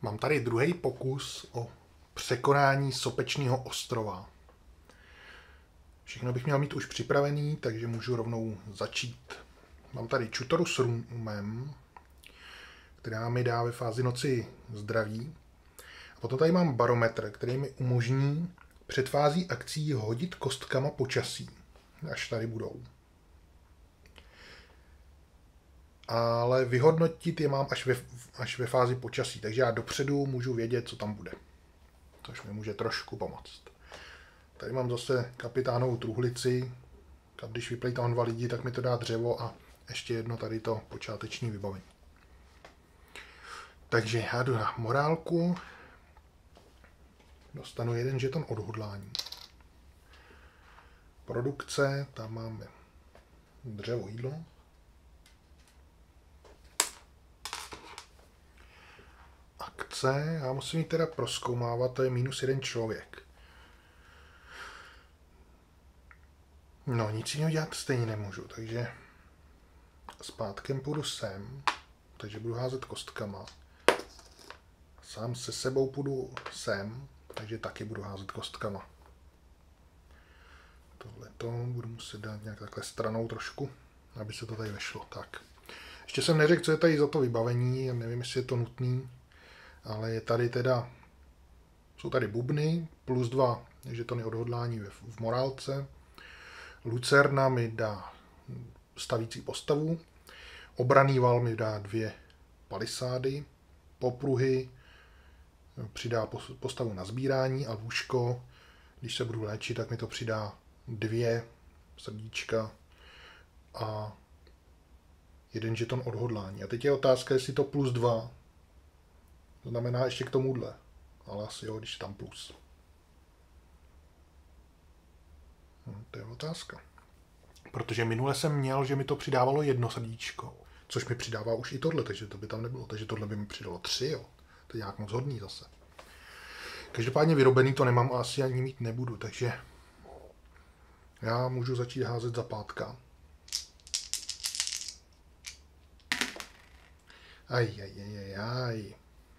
Mám tady druhý pokus o překonání Sopečného ostrova. Všechno bych měl mít už připravený, takže můžu rovnou začít. Mám tady čutoru s rumem, která mi dá ve fázi noci zdraví. A potom tady mám barometr, který mi umožní před fází akcí hodit kostkama počasí, až tady budou. Ale vyhodnotit je mám až ve fázi počasí, takže já dopředu můžu vědět, co tam bude. Což mi může trošku pomoct. Tady mám zase kapitánovou truhlici. Když vyplejtám 2 lidi, tak mi to dá dřevo a ještě jedno tady to počáteční vybavení. Takže já jdu na morálku. Dostanu 1 žeton odhodlání. Produkce, tam máme dřevo, jídlo. Akce, já musím ji teda prozkoumávat, to je -1 člověk. No, nic jiného dělat stejně nemůžu, takže zpátkem půjdu sem, takže budu házet kostkama. Sám se sebou půjdu sem, takže taky budu házet kostkama. Tohleto budu muset dát nějak takhle stranou trošku, aby se to tady vešlo. Tak. Ještě jsem neřekl, co je tady za to vybavení, nevím, jestli je to nutný, ale je tady teda, jsou tady bubny, +2 žetony odhodlání v morálce. Lucerna mi dá stavící postavu, obranný val mi dá 2 palisády, popruhy přidá postavu na sbírání a lůžko, když se budu léčit, tak mi to přidá 2 srdíčka a 1 žeton odhodlání. A teď je otázka, jestli to +2, to znamená ještě k tomuhle, ale asi jo, když tam plus. To je otázka. Protože minule jsem měl, že mi to přidávalo 1 srdíčko, což mi přidává už i tohle, takže to by tam nebylo. Takže tohle by mi přidalo 3, jo. To je nějak moc hodný zase. Každopádně vyrobený to nemám a asi ani mít nebudu, takže já můžu začít házet za pátka. Aj.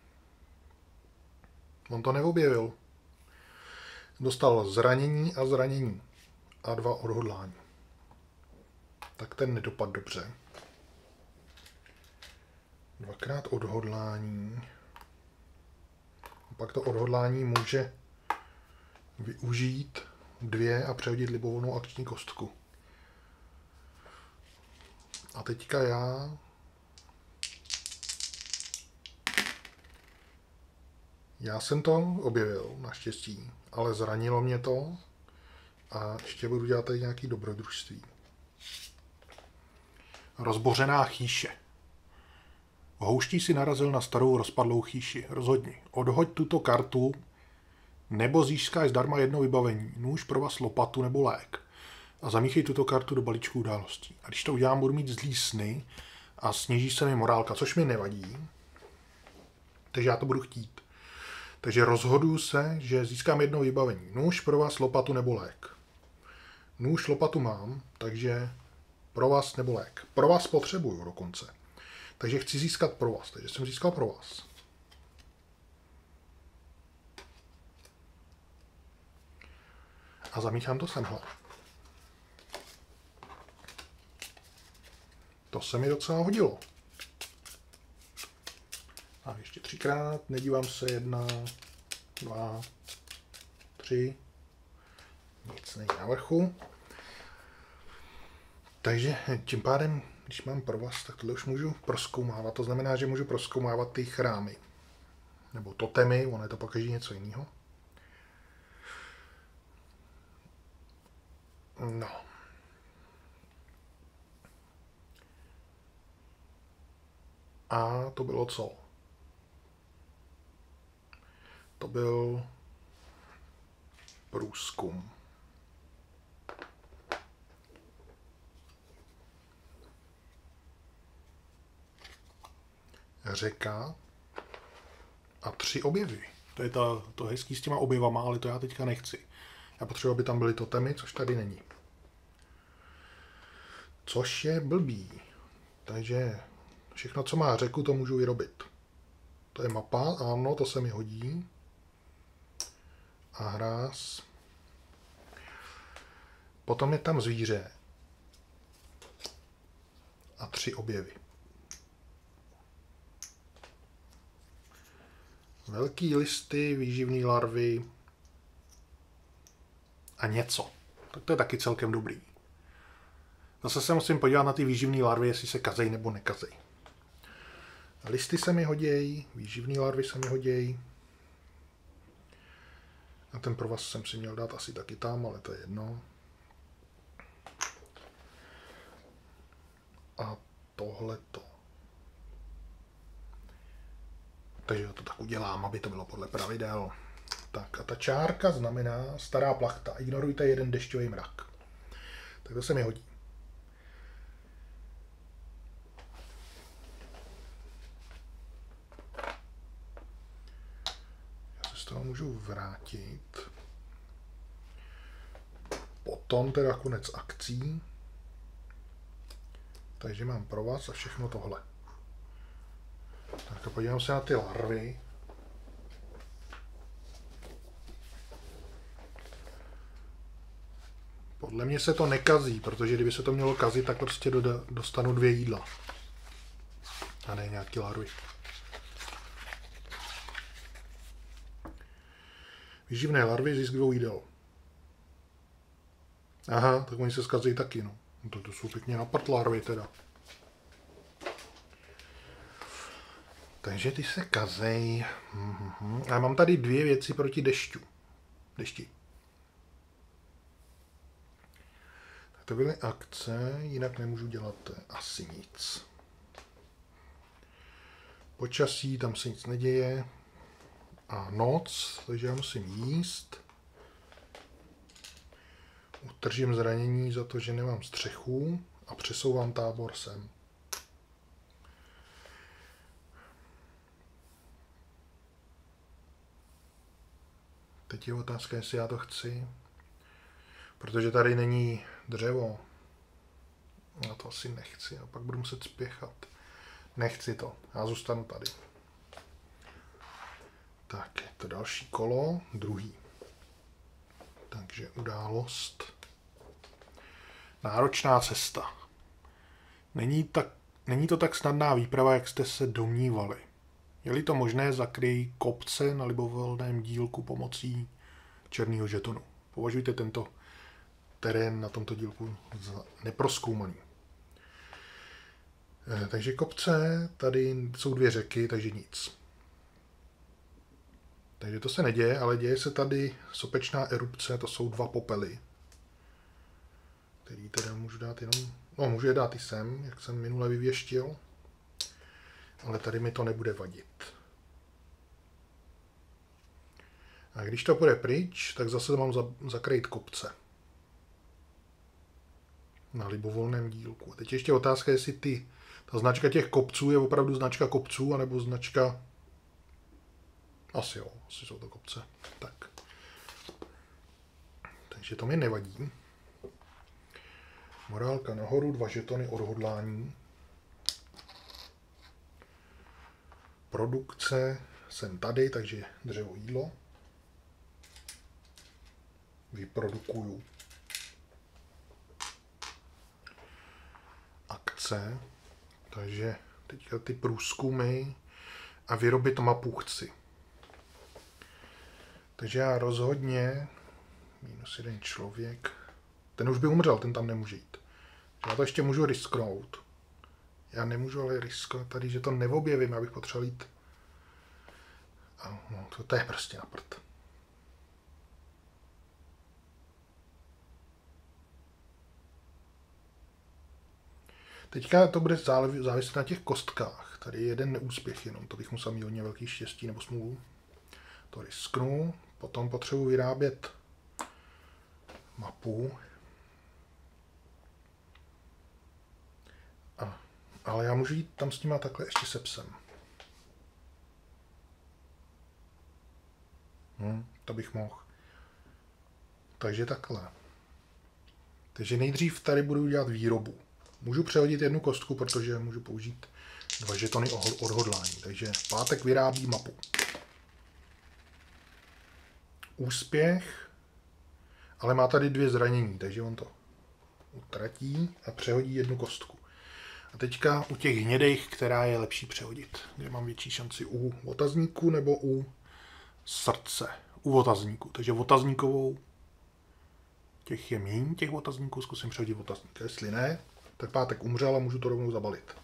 On to neobjevil. Dostal zranění a 2 odhodlání. Tak ten nedopad dobře. 2krát odhodlání. A pak to odhodlání může využít 2 a přehodit libovolnou akční kostku. A teďka já jsem to objevil, naštěstí, ale zranilo mě to a ještě budu dělat tady nějaký dobrodružství. Rozbořená chýše. V houští si narazil na starou rozpadlou chýši. Rozhodni, odhoď tuto kartu, nebo získáš zdarma 1 vybavení, nůž, provaz, lopatu nebo lék. A zamíchej tuto kartu do balíčku událostí. A když to udělám, budu mít zlý sny a sníží se mi morálka, což mi nevadí. Takže já to budu chtít. Takže rozhoduju se, že získám 1 vybavení. Nůž, provaz, lopatu nebo lék. Nůž, lopatu mám, takže provaz nebo lék. Provaz potřebuju dokonce. Takže chci získat provaz, takže jsem získal provaz. A zamíchám to semhle. To se mi docela hodilo. A ještě 3krát, nedívám se, 1, 2, 3. Nic není na vrchu. Takže tím pádem, když mám provaz, tak tohle už můžu prozkoumávat. To znamená, že můžu prozkoumávat ty chrámy. Nebo totemy, ono je to pokaždé něco jiného. No. A to bylo co? To byl průzkum. Řeka a 3 objevy. To je to hezký s těma objevama, ale to já teďka nechci. Já potřebuji, aby tam byly totemy, což tady není. Což je blbý. Takže všechno, co má řeku, to můžu vyrobit. To je mapa, ano, to se mi hodí. A hráz. Potom je tam zvíře. A 3 objevy. Velký listy, výživný larvy a něco. Tak to je taky celkem dobrý. Zase se musím podívat na ty výživné larvy, jestli se kazej nebo nekazej. Listy se mi hodějí, výživné larvy se mi hodějí. A ten provaz jsem si měl dát asi taky tam, ale to je jedno. A tohleto. Takže to tak udělám, aby to bylo podle pravidel. Tak a ta čárka znamená stará plachta. Ignorujte jeden dešťový mrak. Tak to se mi hodí. Já se z toho můžu vrátit. Potom teda konec akcí. Takže mám provaz a všechno tohle. Tak a podívám se na ty larvy. Podle mě se to nekazí, protože kdyby se to mělo kazit, tak prostě dostanu 2 jídla. A ne nějaký larvy. Výživné larvy, zisk 2 jídel. Aha, tak oni se zkazí taky, no. To jsou pěkně na prd larvy teda. Takže ty se kazej. A já mám tady 2 věci proti dešti. Tak to byly akce, jinak nemůžu dělat asi nic. Počasí, tam se nic neděje. A noc, takže já musím jíst. Utržím zranění za to, že nemám střechu a přesouvám tábor sem. Teď je otázka, jestli já to chci. Protože tady není dřevo. Já to asi nechci. A pak budu muset spěchat. Nechci to. Já zůstanu tady. Tak, je to další kolo. Druhý. Takže událost. Náročná cesta. Není to tak snadná výprava, jak jste se domnívali. Je-li to možné, zakryj kopce na libovolném dílku pomocí černého žetonu. Považujte tento terén na tomto dílku za neprozkoumaný. Takže kopce, tady jsou 2 řeky, takže nic. Takže to se neděje, ale děje se tady sopečná erupce, to jsou 2 popely. Který teda můžu dát jenom... No, můžu je dát i sem, jak jsem minule vyvěštil. Ale tady mi to nebude vadit. A když to půjde pryč, tak zase mám zakrýt kopce. Na libovolném dílku. A teď ještě otázka, jestli ta značka těch kopců je opravdu značka kopců, anebo značka... Asi jo, asi jsou to kopce. Tak. Takže to mi nevadí. Morálka nahoru, 2 žetony odhodlání. Produkce jsem tady, takže dřevo jídlo. Vyprodukuju. Akce. Takže teďka ty průzkumy a vyrobit mapu chci. Takže já rozhodně -1 člověk. Ten už by umřel, ten tam nemůže jít. Já to ještě můžu risknout. Já nemůžu ale riskovat tady, že to neobjevím, abych potřeboval jít. No, to je prostě na prd. Teďka to bude záviset na těch kostkách. Tady je jeden neúspěch jenom, to bych musel mít hodně velký štěstí nebo smůlu. To risknu, potom potřebuji vyrábět mapu. Ale já můžu jít tam s nima takhle ještě se psem. To bych mohl. Takže takhle. Takže nejdřív tady budu dělat výrobu. Můžu přehodit 1 kostku, protože můžu použít 2 žetony odhodlání. Takže pátek vyrábí mapu. Úspěch, ale má tady 2 zranění, takže on to utratí a přehodí 1 kostku. A teďka u těch hnědejch, která je lepší přehodit. Kde mám větší šanci, u otazníku nebo u srdce? U otazníku. Takže otazníkovou, těch je míň, těch otazníků, zkusím přehodit otazník. Jestli ne, tak pátek umřel a můžu to rovnou zabalit.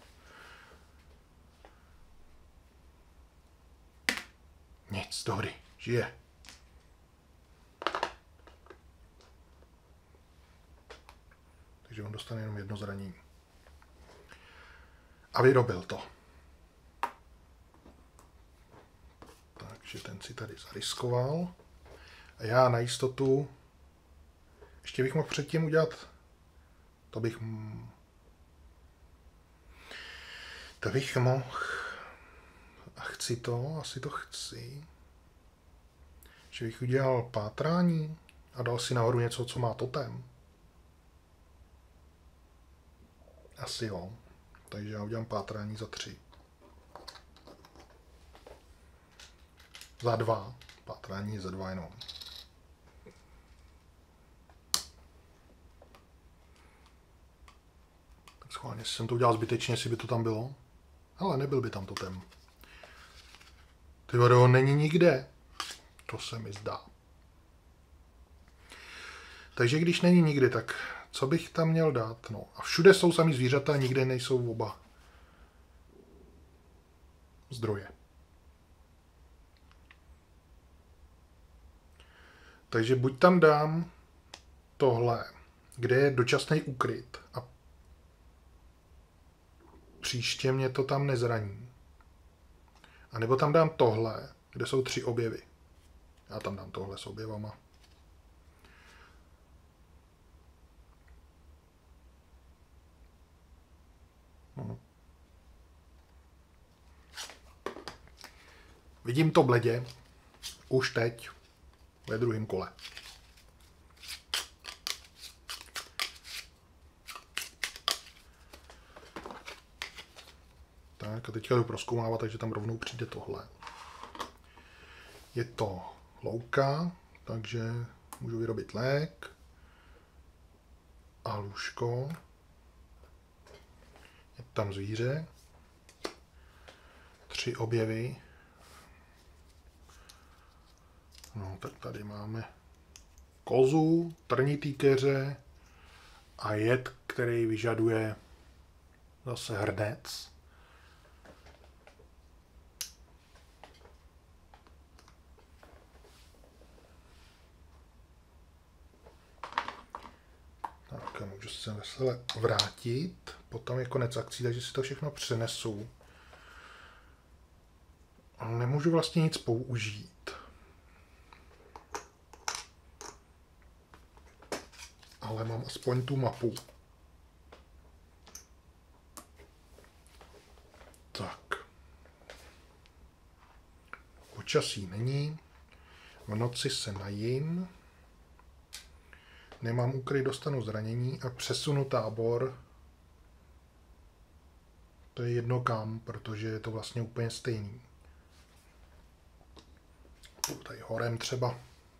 Nic, dobrý, žije. Takže on dostane jenom 1 zranění. A vyrobil to. Takže ten si tady zariskoval. A já na jistotu ještě bych mohl předtím udělat. To bych mohl. A chci to, asi to chci. Že bych udělal pátrání a dal si nahoru něco, co má totem. Asi jo. Takže já udělám pátrání za 3. Za 2. Pátrání za 2 jenom. Tak schválně, jestli jsem to udělal zbytečně, jestli by to tam bylo. Ale nebyl by tam totem. Ty vado, on není nikde. To se mi zdá. Takže když není nikdy, tak co bych tam měl dát? No a všude jsou samý zvířata, nikde nejsou oba zdroje. Takže buď tam dám tohle, kde je dočasný úkryt a příště mě to tam nezraní. A nebo tam dám tohle, kde jsou 3 objevy. Já tam dám tohle s objevama. Vidím to bledě už teď ve 2. kole. Tak a teďka jdu prozkoumávat, takže tam rovnou přijde tohle. Je to louka, takže můžu vyrobit lék a lůžko. Je tam zvíře. 3 objevy. No, tak tady máme kozu, trnitý keře a jed, který vyžaduje zase hrnec. Tak a můžu se vesele vrátit. Potom je konec akcí, takže si to všechno přenesu. Ale nemůžu vlastně nic použít. Ale mám aspoň tu mapu. Tak. Počasí není. V noci se najím. Nemám úkryt, dostanu zranění a přesunu tábor. To je jedno kam, protože je to vlastně úplně stejný. Tady horem třeba.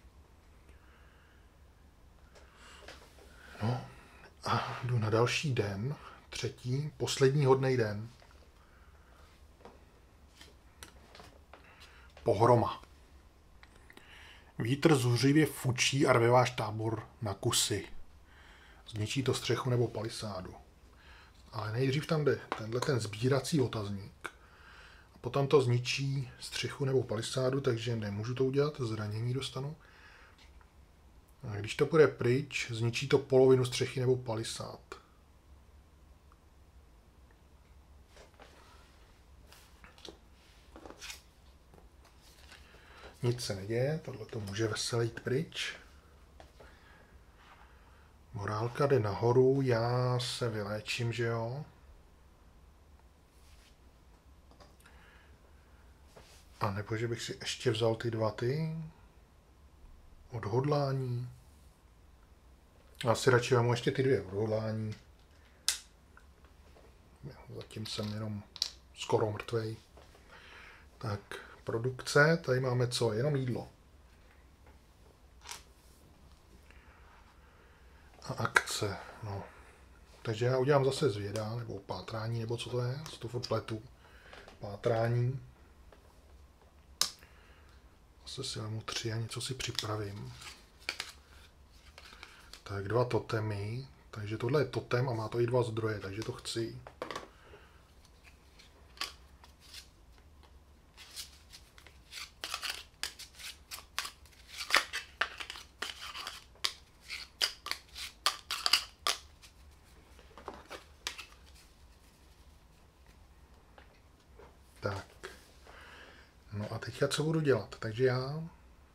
No a jdu na další den, 3., poslední hodnej den. Pohroma. Vítr zuřivě fučí a rve váš tábor na kusy. Zničí to střechu nebo palisádu. Ale nejdřív tam jde ten sbírací otazník. A potom to zničí střechu nebo palisádu, takže nemůžu to udělat, zranění dostanu. A když to půjde pryč, zničí to polovinu střechy nebo palisád. Nic se neděje, tohle to může veselé jít pryč. Morálka jde nahoru, já se vyléčím, že jo. A nebo že bych si ještě vzal ty 2 odhodlání. Já si radši vám ještě ty 2 odhodlání. Zatím jsem jenom skoro mrtvej. Tak, produkce, tady máme co? Jenom jídlo. A akce, no. Takže já udělám zase zvěda, nebo pátrání, nebo co to je, z toho furt pletu. Pátrání. Zase si vemu 3 a něco si připravím. Tak 2 totemy, takže tohle je totem a má to i 2 zdroje, takže to chci. Tak. No a teďka co budu dělat? Takže já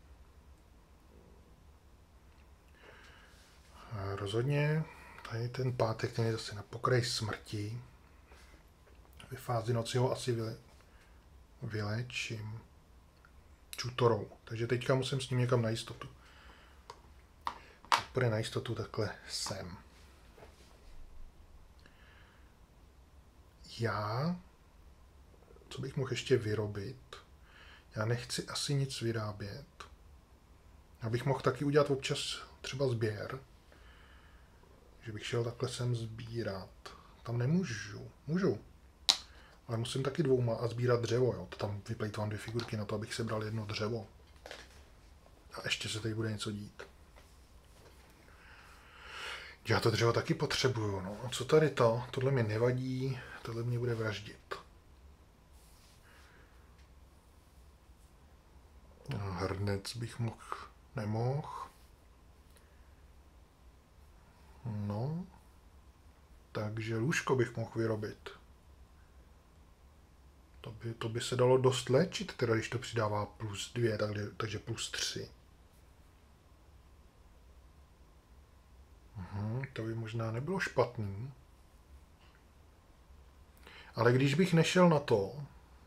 rozhodně tady ten pátek, ten je zase na pokraji smrti. Ve fázi noci ho asi vylečím čutorou. Takže teďka musím s ním někam na jistotu. Půjde na jistotu takhle sem. Co bych mohl ještě vyrobit? Já nechci asi nic vyrábět. Já bych mohl taky udělat občas třeba sběr. Že bych šel takhle sem sbírat. Tam nemůžu. Můžu. Ale musím taky 2 a sbírat dřevo. Jo. To tam vyplejtvám 2 figurky na to, abych sebral 1 dřevo. A ještě se tady bude něco dít. Já to dřevo taky potřebuju. No. A co tady to? Tohle mi nevadí. Tohle mě bude vraždit. Hrnec bych nemohl. No. Takže lůžko bych mohl vyrobit. To by se dalo dost léčit, teda když to přidává +2, takže +3. To by možná nebylo špatný. Ale když bych nešel na to,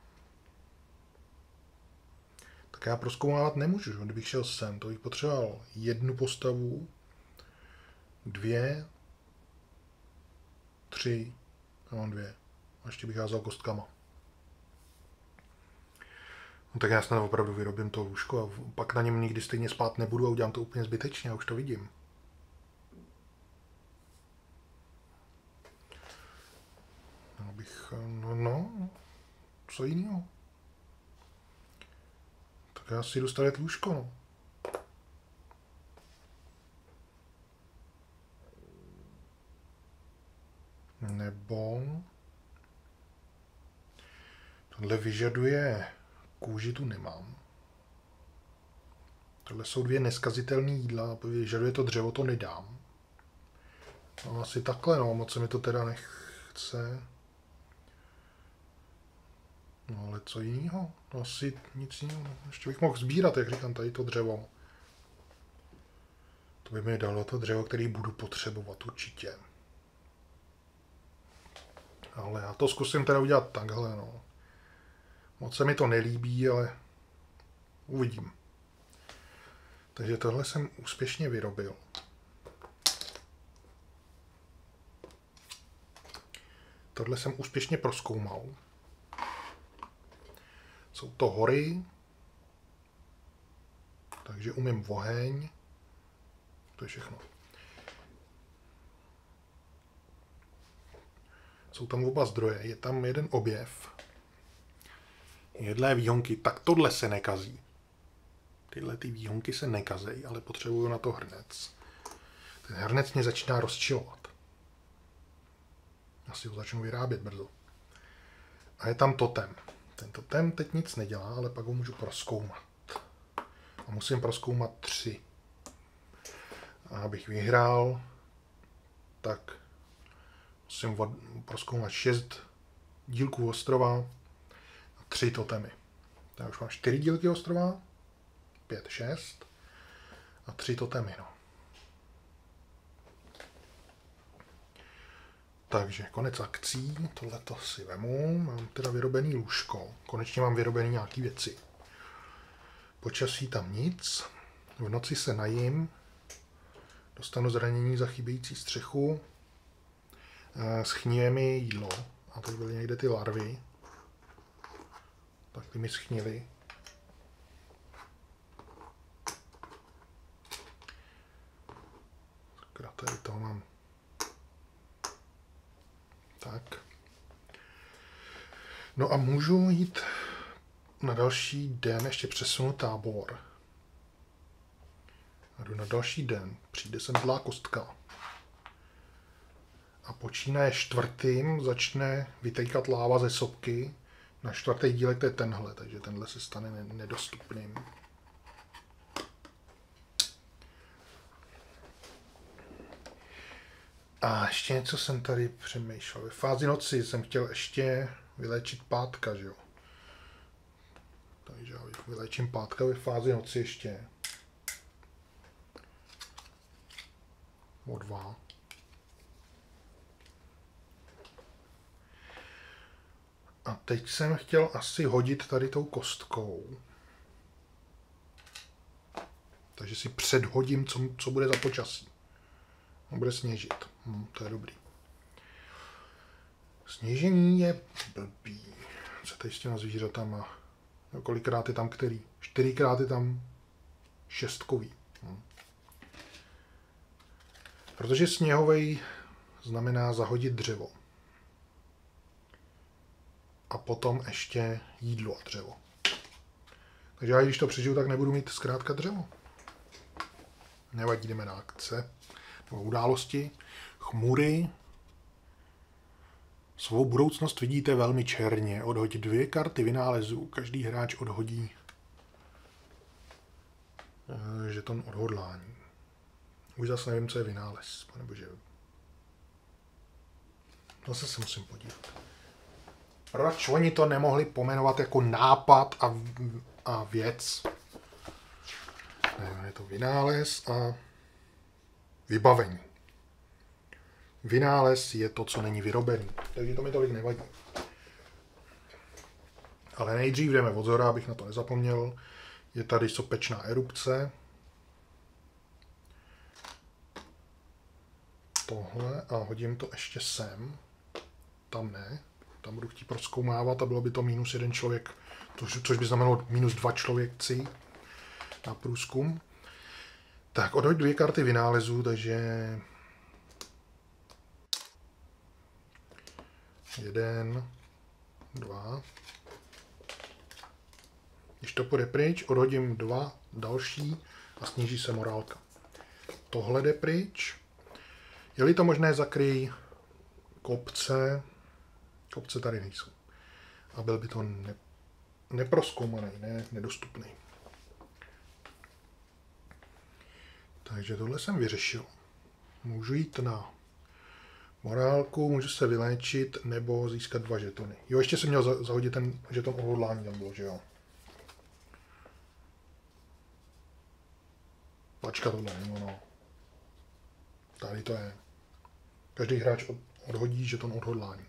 tak já prozkoumávat nemůžu. Kdybych šel sem, to bych potřeboval 1 postavu, 2, 3, já mám 2. A ještě bych házel kostkama. No tak já snad opravdu vyrobím to lůžko a pak na něm nikdy stejně spát nebudu a udělám to úplně zbytečně, já už to vidím. Co jiného? Tak já si jdu stavět lůžko, no. Nebo tohle vyžaduje kůži, tu nemám. Tohle jsou 2 neskazitelné jídla, vyžaduje to dřevo, to nedám. No asi takhle, no, moc se mi to teda nechce. No ale co jiného? No, asi nic jiného. Ještě bych mohl sbírat, jak říkám, tady to dřevo. To by mi dalo to dřevo, který budu potřebovat určitě. Ale já to zkusím teda udělat takhle, no. Moc se mi to nelíbí, ale uvidím. Takže tohle jsem úspěšně vyrobil. Tohle jsem úspěšně prozkoumal. Jsou to hory, takže umím oheň. To je všechno. Jsou tam 2 zdroje, je tam 1 objev. Jedlé výhonky, tak tohle se nekazí. Tyhle ty výhonky se nekazejí, ale potřebuju na to hrnec. Ten hrnec mě začíná rozčilovat. Asi ho začnu vyrábět brzo. A je tam totem. Ten totem teď nic nedělá, ale pak ho můžu prozkoumat. A musím prozkoumat 3. A abych vyhrál, tak musím prozkoumat 6 dílků ostrova a 3 totemy. Tak už mám 4 dílky ostrova, 5, 6 a 3 totemy. No. Takže konec akcí, tohleto si vemu, mám teda vyrobený lůžko, konečně mám vyrobený nějaký věci. Počasí tam nic, v noci se najím, dostanu zranění za chybějící střechu, schníje mi jídlo, a tady byly někde ty larvy, Tak ty mi schnily. Sakra, tady toho mám. Tak. No a můžu jít na další den, ještě přesunu tábor. A jdu na další den. Přijde sem zlá kostka. A počínaje 4. začne vytékat láva ze sopky. Na 4. dílek to je tenhle, takže tenhle se stane nedostupným. A ještě něco jsem tady přemýšlel. Ve fázi noci jsem chtěl ještě vyléčit pátka, že jo. Takže já vyléčím pátka ve fázi noci ještě. O 2. A teď jsem chtěl asi hodit tady tou kostkou. Takže si předhodím, co bude za počasí. Bude sněžit. To je dobrý. Sněžení je blbý. Co tady s těma zvířatama? No, kolikrát je tam který? 4krát je tam 6. Protože sněhovej znamená zahodit dřevo. A potom ještě jídlo a dřevo. Takže já, když to přežiju, tak nebudu mít zkrátka dřevo. Nevadí, jdeme na akce. Nebo události. Chmury. Svou budoucnost vidíte velmi černě. Odhoď 2 karty vynálezu. Každý hráč odhodí žeton odhodlání. Už zase nevím, co je vynález. Panebože. Zase se musím podívat. Proč oni to nemohli pomenovat jako nápad a věc? Ne, je to vynález a vybavení. Vynález je to, co není vyrobený. Takže to mi tolik nevadí. Ale nejdřív jdeme od zhora, abych na to nezapomněl. Je tady sopečná erupce. Tohle a hodím to ještě sem. Tam ne. Tam budu chtít prozkoumávat a bylo by to -1 člověk, což by znamenalo -2 člověkci na průzkum. Tak, odhoď 2 karty vynálezu, takže 1, 2. Když to půjde pryč, odhodím 2 další a sníží se morálka. Tohle jde pryč. Je-li to možné, zakryj kopce. Kopce tady nejsou. A byl by to neprozkoumaný, nedostupný. Takže tohle jsem vyřešil. Můžu jít na morálku, můžu se vyléčit nebo získat 2 žetony. Jo, ještě jsem měl zahodit ten žeton odhodlání, tam bylo, že jo. Počkat, tohle není ono. Tady to je. Každý hráč odhodí žeton odhodlání.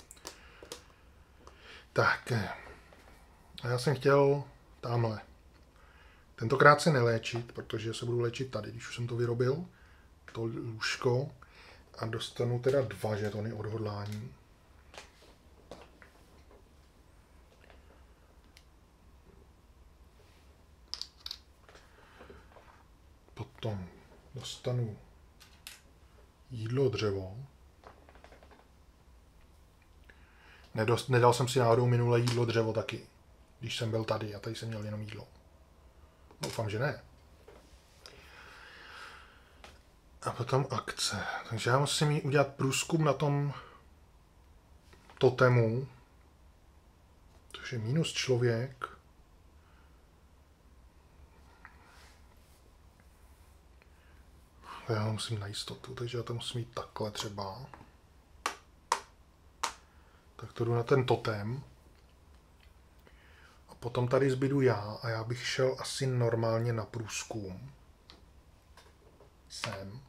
Tak. A já jsem chtěl tamhle. Tentokrát se neléčit, protože se budu léčit tady, když už jsem to vyrobil. To lůžko. A dostanu teda 2 žetony odhodlání. Potom dostanu jídlo, dřevo. Nedal jsem si náhodou minulé jídlo, dřevo taky, když jsem byl tady a tady jsem měl jenom jídlo. Doufám, že ne. A potom akce. Takže já musím udělat průzkum na tom totemu, což je -, člověk. Já musím na jistotu, takže já to musím mít takhle třeba. Tak to jdu na ten totem. A potom tady zbydu já a já bych šel asi normálně na průzkum. Sem.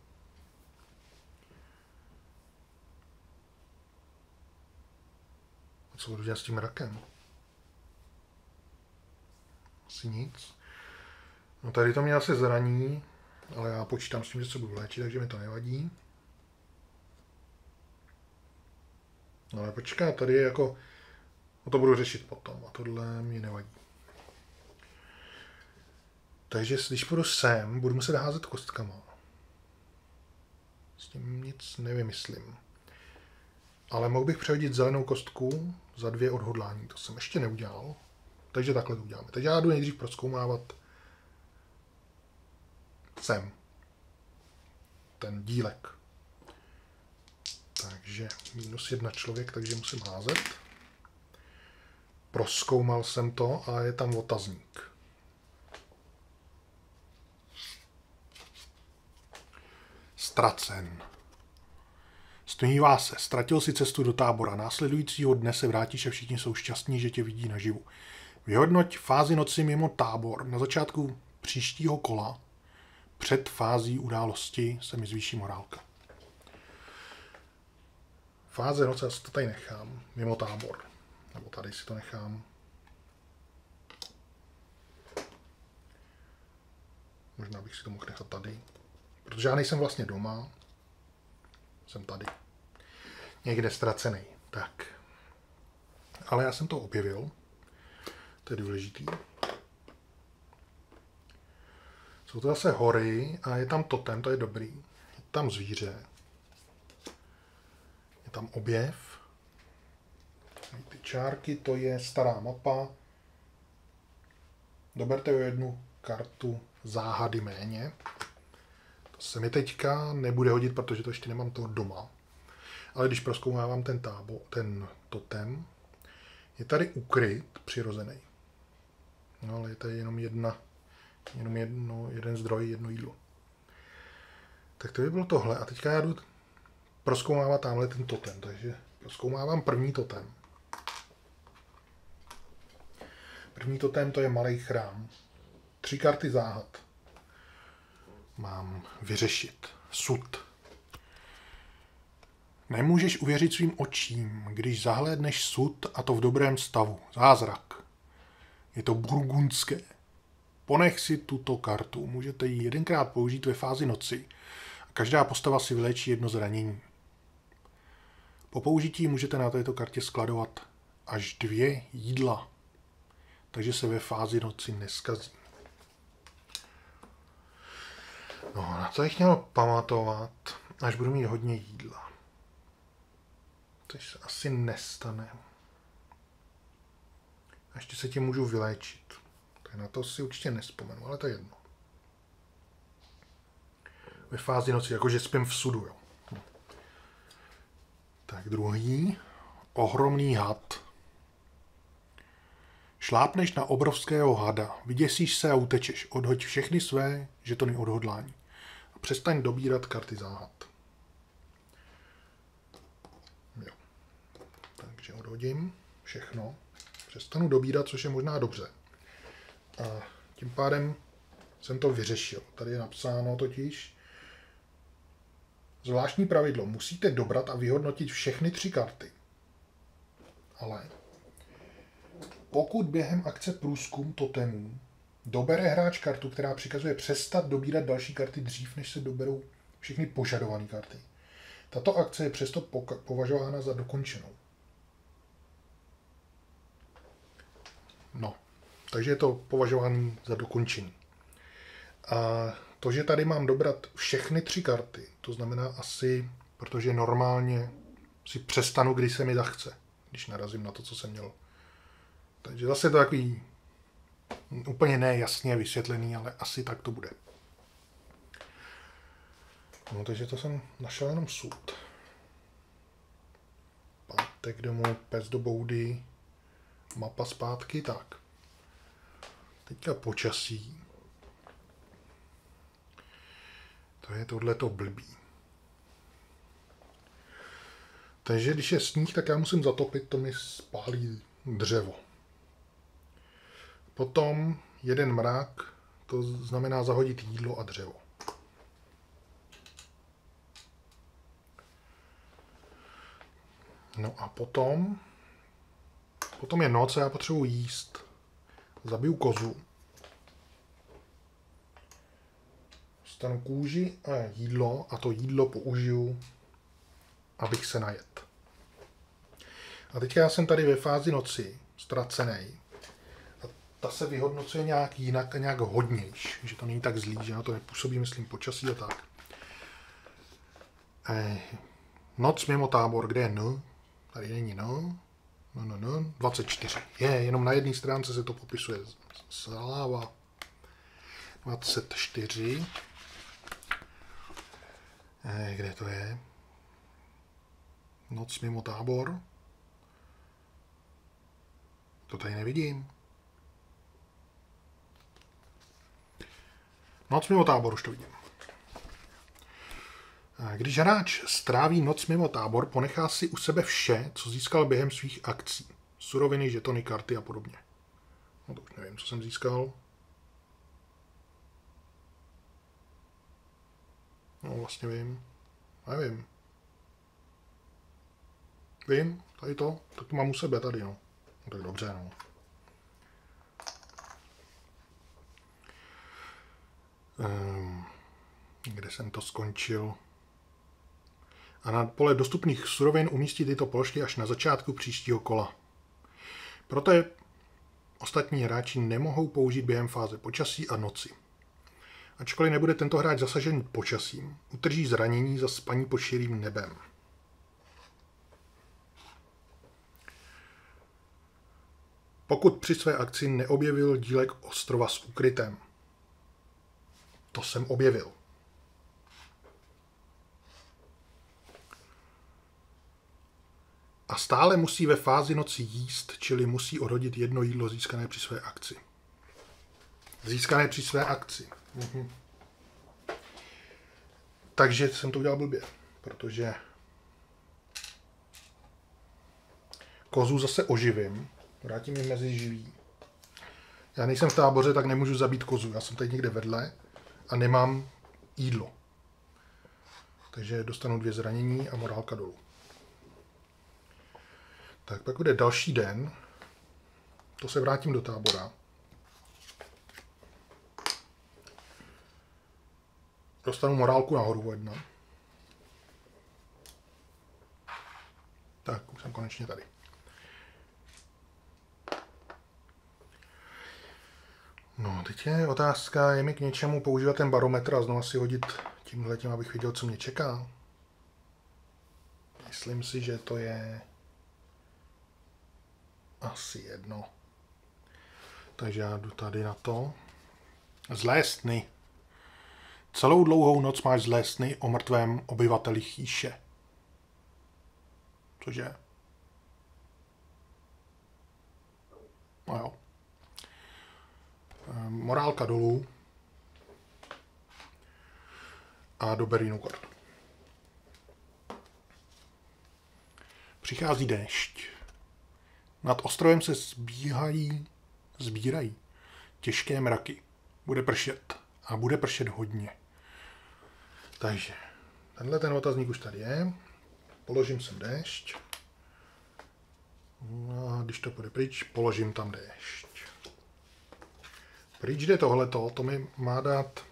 A co budu dělat s tím rakem? Asi nic. No tady to mě asi zraní, ale já počítám s tím, že se budu léčit, takže mi to nevadí. Ale počká, tady je jako No to budu řešit potom a tohle mi nevadí. Takže když půjdu sem, budu muset házet kostkama. S tím nic nevymyslím. Ale mohl bych přehodit zelenou kostku za 2 odhodlání. To jsem ještě neudělal. Takže takhle to uděláme. Teď já jdu nejdřív prozkoumávat sem. Ten dílek. Takže -1 člověk, takže musím házet. Prozkoumal jsem to a je tam otazník. Ztracen. Stmívá se, ztratil si cestu do tábora. Následujícího dne se vrátíš a všichni jsou šťastní, že tě vidí naživu. Vyhodnoť fázi noci mimo tábor. Na začátku příštího kola před fází události se mi zvýší morálka. Fáze noci, já si to tady nechám, mimo tábor. Nebo tady si to nechám. Možná bych si to mohl nechat tady. Protože já nejsem vlastně doma. Jsem tady. Někde ztracený. Tak. Ale já jsem to objevil. To je důležitý. Jsou to zase hory a je tam totem, to je dobrý. Je tam zvíře. Je tam objev. Ty čárky, to je stará mapa. Doberte o 1 kartu záhady méně. To se mi teďka nebude hodit, protože to ještě nemám toho doma. Ale když prozkoumávám ten totem, je tady ukryt přirozený. No, ale je tady jenom jeden zdroj, jedno jídlo. Tak to by bylo tohle. A teďka já jdu prozkoumávat tamhle ten totem. Takže prozkoumávám první totem. První totem to je malý chrám. 3 karty záhad. Mám vyřešit. Sud. Nemůžeš uvěřit svým očím, když zahlédneš sud a to v dobrém stavu. Zázrak. Je to burgundské. Ponech si tuto kartu. Můžete ji 1krát použít ve fázi noci. A každá postava si vyléčí 1 zranění. Po použití můžete na této kartě skladovat až 2 jídla. Takže se ve fázi noci neskazí. No, na to bych měl pamatovat, až budu mít hodně jídla. Což se asi nestane. A ještě se tě můžu vyléčit. Tak na to si určitě nespomenu, ale to je jedno. Ve fázi noci, jakože spím v sudu, jo. Tak druhý. Ohromný had. Šlápneš na obrovského hada, vyděsíš se a utečeš. Odhoď všechny své žetony odhodlání. A přestaň dobírat karty záhad. Jo. Takže odhodím všechno. Přestanu dobírat, což je možná dobře. A tím pádem jsem to vyřešil. Tady je napsáno totiž zvláštní pravidlo. Musíte dobrat a vyhodnotit všechny 3 karty. Ale pokud během akce průzkum totemů dobere hráč kartu, která přikazuje přestat dobírat další karty dřív, než se doberou všechny požadované karty, tato akce je přesto považována za dokončenou. No, takže je to považované za dokončení. A to, že tady mám dobrat všechny 3 karty, to znamená asi, protože normálně si přestanu, když se mi zachce, když narazím na to, co jsem měl. Takže zase to takový úplně nejasně vysvětlený, ale asi tak to bude. No, takže to jsem našel jenom sud. Pátek domů, pes do boudy, mapa zpátky, tak. Teďka počasí. To je tohleto blbý. Takže když je sníh, tak já musím zatopit, to mi spálí dřevo. Potom jeden mrak, to znamená zahodit jídlo a dřevo. No a potom je noc a já potřebuji jíst. Zabiju kozu. Dostanu kůži a jídlo a to jídlo použiju, abych se najet. A teďka já jsem tady ve fázi noci, ztracený. A ta se vyhodnocuje nějak jinak a nějak hodnějš, že to není tak zlý, že na to nepůsobí, myslím, počasí a tak. Noc mimo tábor, kde je N? Tady není N. No, 24. Jenom na jedné stránce se to popisuje. Sláva. 24. Kde to je? Noc mimo tábor. To tady nevidím. Noc mimo tábor, už to vidím. Když hráč stráví noc mimo tábor, ponechá si u sebe vše, co získal během svých akcí. Suroviny, žetony, karty a podobně. No to už nevím, co jsem získal. No vlastně vím. Nevím. Vím, tady to. Tak to mám u sebe tady, no. No tak dobře, no. Kde jsem to skončil? A na pole dostupných surovin umístí tyto položky až na začátku příštího kola. Proto je ostatní hráči nemohou použít během fáze počasí a noci. Ačkoliv nebude tento hráč zasažen počasím, utrží zranění za spaní pod širým nebem. Pokud při své akci neobjevil dílek ostrova s úkrytem. To jsem objevil. A stále musí ve fázi noci jíst, čili musí odhodit jedno jídlo získané při své akci. Získané při své akci. Takže jsem to udělal blbě, protože kozu zase oživím, vrátím ji mezi živí. Já nejsem v táboře, tak nemůžu zabít kozu. Já jsem tady někde vedle a nemám jídlo. Takže dostanu 2 zranění a morálka dolů. Tak pak bude další den. To se vrátím do tábora. Dostanu morálku nahoru o 1. Tak, už jsem konečně tady. No, teď je otázka, je mi k něčemu používat ten barometr a znovu si hodit tímhletím, abych viděl, co mě čeká. Myslím si, že to je asi jedno. Takže já jdu tady na to. Zlé sny. Celou dlouhou noc máš zlé sny o mrtvém obyvateli chýše. Cože? No jo. Morálka dolů. A dober jinou kartu. Přichází déšť. Nad ostrovem se sbírají těžké mraky. Bude pršet. A bude pršet hodně. Takže, tenhle ten otazník už tady je. Položím sem déšť. A když to půjde pryč, položím tam déšť. Pryč jde tohleto, to mi má dát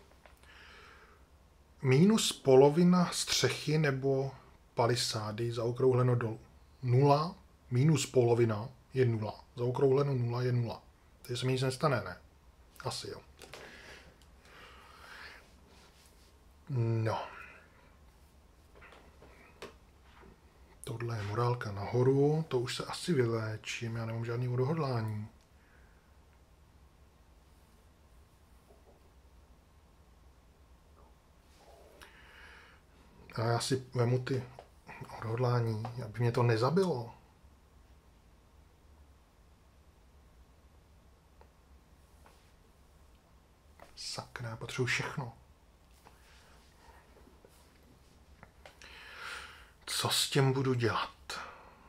minus polovina střechy nebo palisády zaokrouhleno dolů. 0 minus polovina je 0. Zaokrouhleno 0 je 0. Takže se mi nic nestane, ne? Asi jo. No. Tohle je morálka nahoru, to už se asi vyléčím, já nemám žádný odhodlání. A já si vemu ty odhodlání, aby mě to nezabilo. Sakra, já potřebuji všechno. Co s tím budu dělat?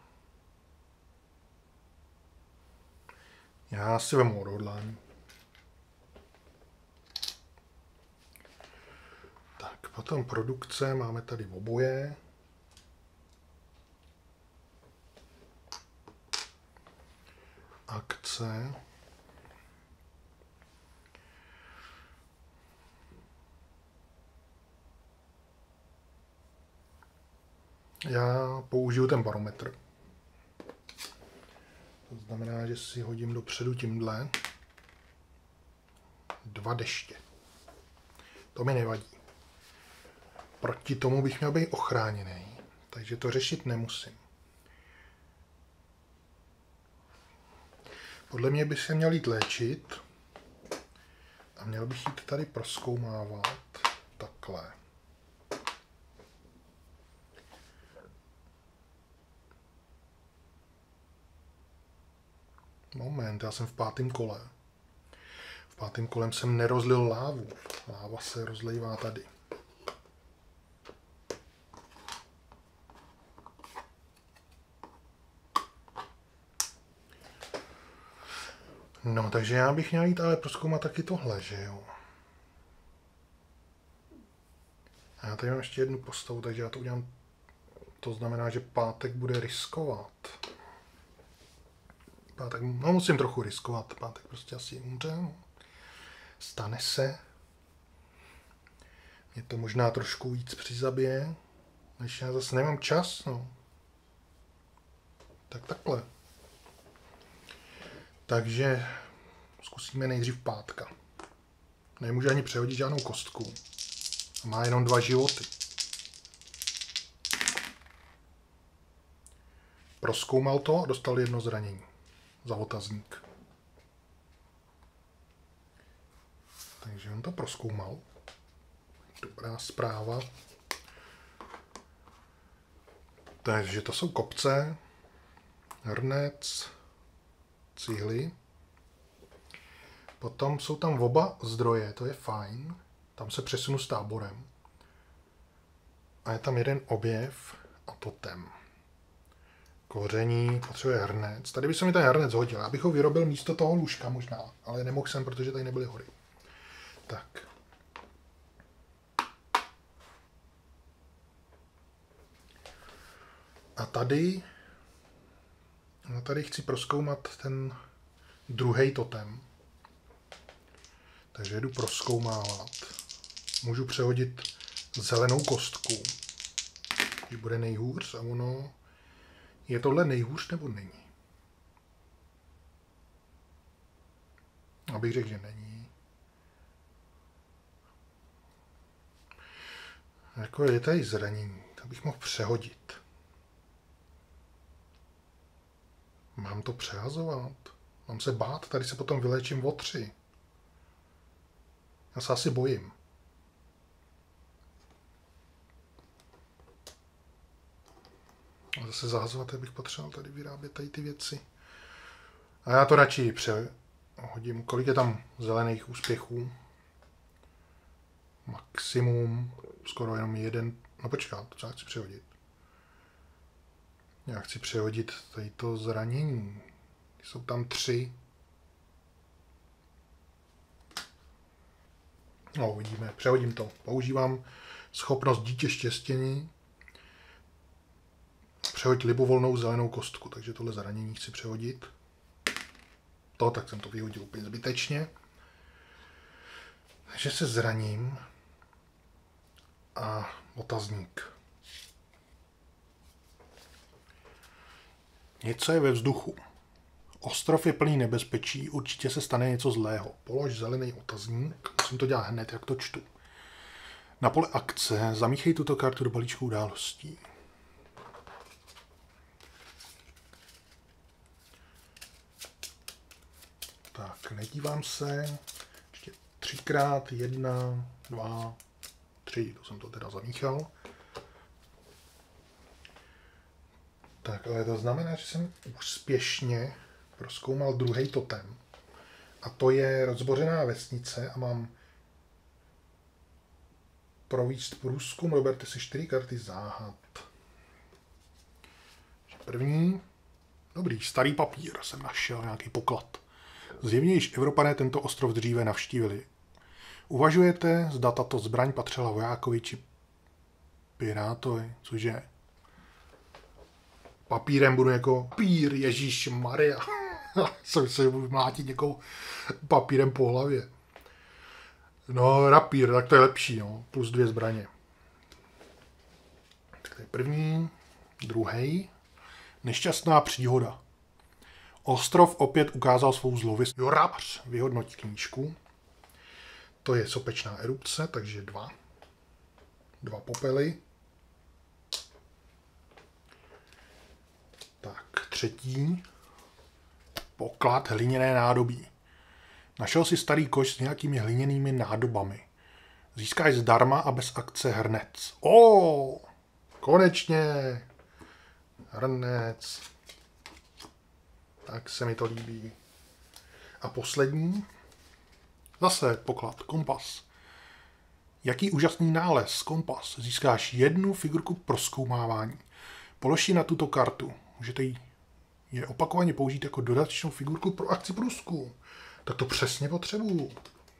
Já si vemu odhodlání. Tak, potom produkce, máme tady oboje. Akce. Já použiju ten barometr. To znamená, že si hodím dopředu tímhle 2 deště. To mi nevadí. Proti tomu bych měl být ochráněný, takže to řešit nemusím. Podle mě by se měl jít léčit a měl bych jít tady prozkoumávat takhle. Moment, já jsem v 5. kole. V 5. kolem jsem nerozlil lávu. Láva se rozlejvá tady. No, takže já bych měl jít ale prozkoumat taky tohle, že jo? A já tady mám ještě jednu postavu, takže já to udělám. To znamená, že pátek bude riskovat. Pátek, no musím trochu riskovat, pátek prostě asi umře, no. Stane se. Je to možná trošku víc přizabije, než já zase nemám čas, no. Tak takhle. Takže zkusíme nejdřív pátka. Nemůže ani přehodit žádnou kostku. Má jenom 2 životy. Prozkoumal to a dostal 1 zranění. Za otazník. Takže on to prozkoumal. Dobrá zpráva. Takže to jsou kopce, hrnec, cihly. Potom jsou tam oba zdroje, to je fajn. Tam se přesunu s táborem. A je tam jeden objev a totem. Koření, potřebuje hrnec. Tady by se mi ten hrnec hodil. Já bych ho vyrobil místo toho lůžka možná, ale nemohl jsem, protože tady nebyly hory. Tak. A tady chci prozkoumat ten druhý totem. Takže jdu prozkoumávat. Můžu přehodit zelenou kostku, když bude nejhůř a ono... Je tohle nejhůř nebo není? Abych řekl, že není. Jako je tady zranění, to bych mohl přehodit. Mám to přehazovat? Mám se bát? Tady se potom vyléčím o 3. Já se asi bojím. A zase zahazovat, bych potřeboval tady vyrábět tady ty věci. A já to radši přehodím. Kolik je tam zelených úspěchů? Maximum. Skoro jenom 1. No počkat, co já chci přehodit? Já chci přehodit tady to zranění. Jsou tam 3. No, uvidíme. Přehodím to. Používám schopnost dítě štěstění. Přehoď libovolnou zelenou kostku, takže tohle zranění chci přehodit. Tak jsem to vyhodil úplně zbytečně. Takže se zraním. A otazník. Něco je ve vzduchu. Ostrov je plný nebezpečí, určitě se stane něco zlého. Polož zelený otazník, musím to dělat hned, jak to čtu. Na pole akce zamíchej tuto kartu do balíčku událostí. Tak, nedívám se. Ještě 3x, 1, 2, 3, to jsem to teda zamíchal. Tak, ale to znamená, že jsem úspěšně prozkoumal druhý totem. A to je rozbořená vesnice a mám provést průzkum. Roberte si 4 karty záhad. První. Dobrý, starý papír jsem našel, nějaký poklad. Zjevně již Evropané tento ostrov dříve navštívili. Uvažujete, zda tato zbraň patřila vojákovi či pirátovi, cože? Papírem budu jako papír, Ježíš Maria. Jsem se budu mlátit někoho papírem po hlavě. No, rapír, tak to je lepší, no. Plus 2 zbraně. Tak to je první, druhý. Nešťastná příhoda. Ostrov opět ukázal svou zlověst. Jorabř vyhodnotí knížku. To je sopečná erupce, takže 2. 2 popely. Tak, 3. Poklad hliněné nádobí. Našel si starý koš s nějakými hliněnými nádobami. Získáš zdarma a bez akce hrnec. Konečně! Hrnec. Tak se mi to líbí. A poslední. Zase poklad, kompas. Jaký úžasný nález, kompas. Získáš 1 figurku pro zkoumávání. Polož ji na tuto kartu. Můžete je opakovaně použít jako dodatečnou figurku pro akci průzkum. Tak to přesně potřebuju.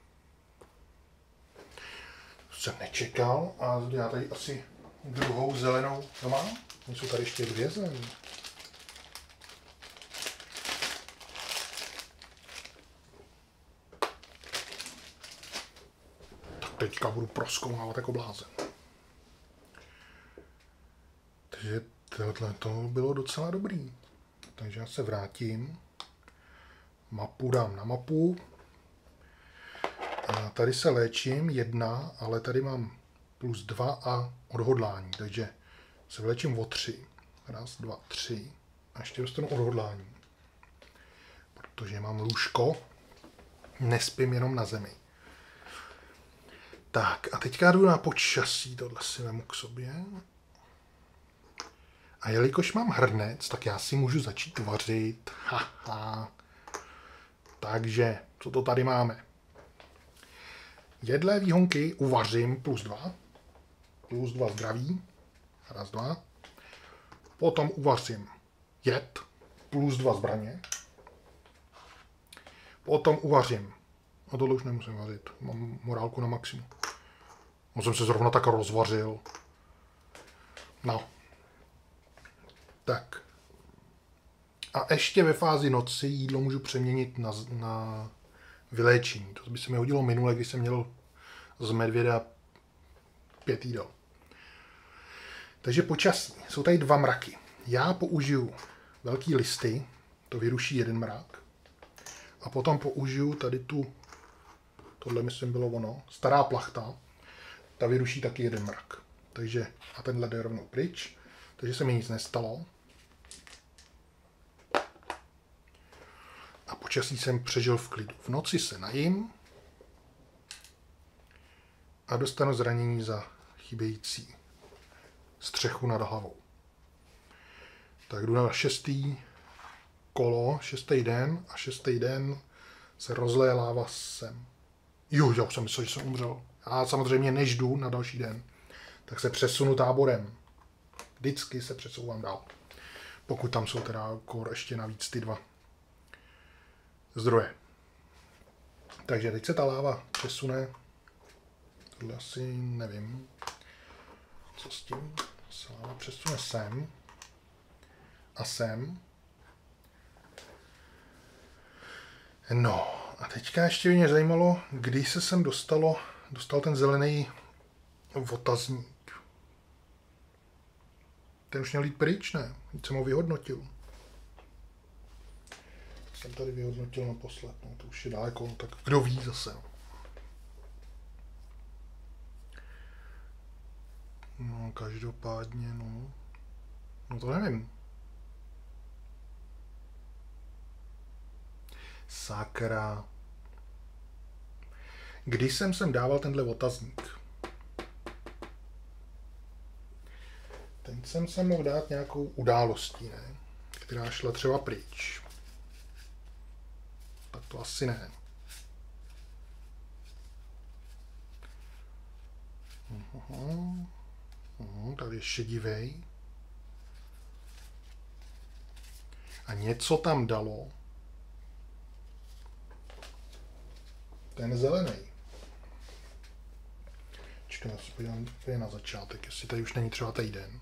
Jsem nečekal a já tady asi druhou zelenou to mám. Jsou tady ještě 2 zelené. Tak teďka budu prozkoumávat jako blázen. Takže tohle to bylo docela dobrý. Takže já se vrátím. Mapu dám na mapu. A tady se léčím 1, ale tady mám +2 a odhodlání. Takže se vléčím o 3. 1, 2, 3. A ještě dostanu odhodlání. Protože mám lůžko. Nespím jenom na zemi. Tak a teďka jdu na počasí. Tohle si vemu k sobě. A jelikož mám hrnec, tak já si můžu začít vařit. Haha. Takže, co to tady máme? Jedlé výhonky uvařím +2. +2 zdraví. 1, 2. Potom uvařím jed. +2 zbraně. Potom uvařím. A tohle už nemusím vařit. Mám morálku na maximum. On jsem se zrovna tak rozvařil. No. Tak. A ještě ve fázi noci jídlo můžu přeměnit na vyléčení. To by se mi hodilo minule, když jsem měl z medvěda 5 jídel. Takže počasí. Jsou tady 2 mraky. Já použiju velký listy, to vyruší 1 mrak. A potom použiju tady tohle myslím bylo ono, stará plachta, ta vyruší taky 1 mrak. Takže a tenhle jde rovnou pryč, takže se mi nic nestalo. A počasí jsem přežil v klidu. V noci se najím a dostanu zranění za chybějící střechu nad hlavou. Tak jdu na 6. kolo, 6. den a 6. den se rozleje láva sem. Já jsem myslel, že jsem umřel. A samozřejmě než jdu na další den, tak se přesunu táborem. Vždycky se přesouvám dál. Pokud tam jsou teda ještě navíc ty 2 zdroje. Takže teď se ta láva přesune. Tohle asi nevím. Co s tím? Se láva přesune sem. A sem. No, a teďka ještě mě zajímalo, když se sem dostal ten zelený otazník. Ten už měl jít pryč, ne? Teď jsem ho vyhodnotil. Jsem tady vyhodnotil naposled, no to už je daleko, tak kdo ví zase. No, každopádně, no to nevím. Sakra. Když jsem sem dával tenhle otazník, ten jsem se mohl dát nějakou událostí, ne? Která šla třeba pryč. Tak to asi ne. Tady je šedivej. A něco tam dalo ten zelený. Čekaj, já se podívám na začátek, jestli tady už není třeba týden.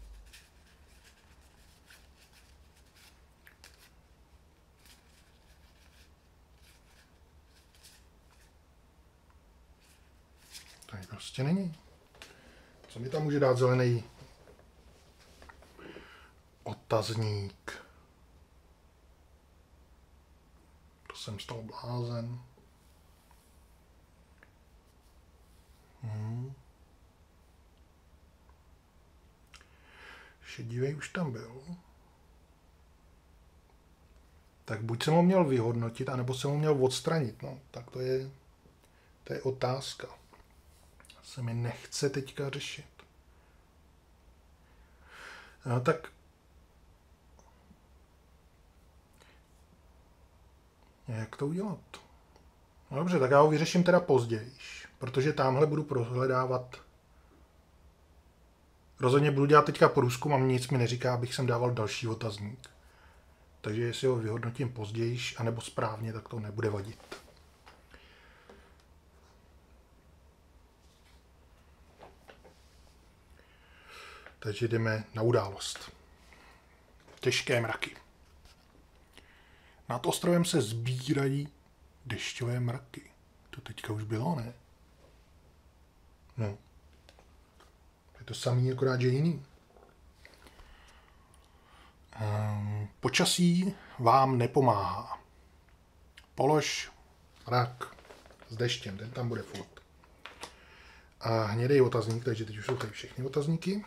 Tady prostě není. Co mi tam může dát zelený otazník? jsem z toho blázen. Šedivej už tam byl. Tak buď jsem ho měl vyhodnotit, anebo jsem ho měl odstranit. No, tak to je otázka. Se mi nechce teďka řešit. No tak jak to udělat? No dobře, tak já ho vyřeším teda později, protože tamhle budu prohledávat. Rozhodně budu dělat teďka průzkum a nic mi neříká, abych sem dával další otazník. Takže jestli ho vyhodnotím později, anebo správně, tak to nebude vadit. Takže jdeme na událost. Těžké mraky. Nad ostrovem se sbírají dešťové mraky. To teďka už bylo, ne? No. Je to samý, akorát že jiný. Počasí vám nepomáhá. Polož mrak s deštěm, ten tam bude furt. A hnědej otazník, takže teď už jsou tady všechny otazníky.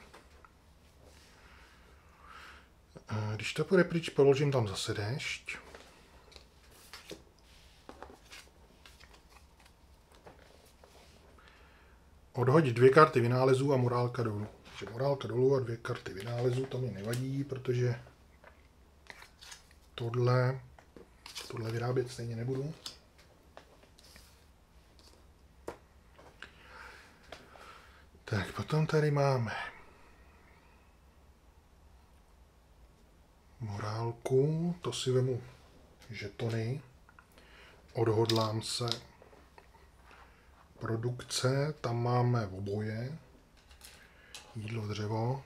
Když to půjde pryč, položím tam zase déšť. Odhodit 2 karty vynálezů a morálka dolů. Takže morálka dolů a 2 karty vynálezů, to mi nevadí, protože tohle vyrábět stejně nebudu. Tak potom tady máme morálku, to si vemu žetony, odhodlám se, produkce, tam máme oboje, jídlo, dřevo,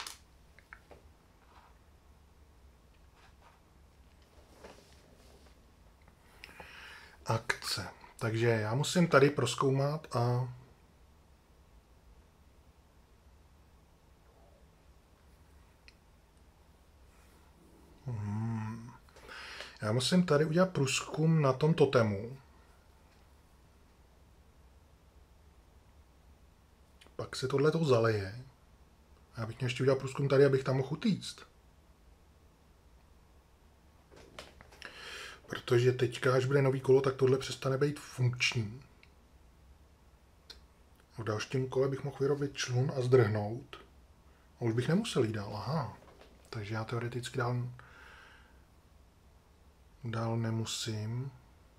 akce. Takže já musím tady prozkoumat a já musím tady udělat průzkum na tom totemu. Pak se tohleto zaleje. Já bych měl ještě udělat průzkum tady, abych tam mohl utíct. Protože teďka, až bude nový kolo, tak tohle přestane být funkční. V dalším kole bych mohl vyrobit člun a zdrhnout. A už bych nemusel jít dál. Aha. Takže já teoreticky dál nemusím.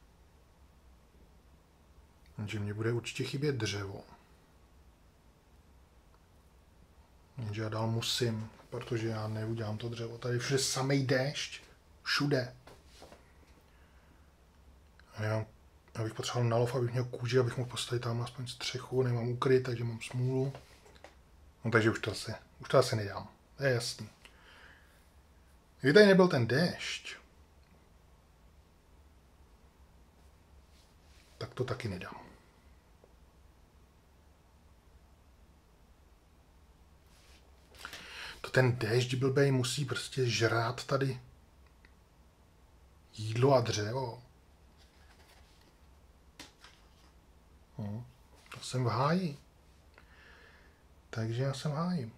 Takže mě bude určitě chybět dřevo. Jenže já dál musím, protože já neudělám to dřevo. Tady všude samej déšť. Všude. A já bych potřeboval nalov, abych měl kůži, abych mohl postavit tam aspoň střechu. Nemám ukryt, takže mám smůlu. No takže už to asi nedám. To je jasný. Kdyby tady nebyl ten déšť, tak to taky nedám. To ten déšť blbej musí prostě žrát tady jídlo a dřevo. No, to jsem v háji. Takže já jsem v háji.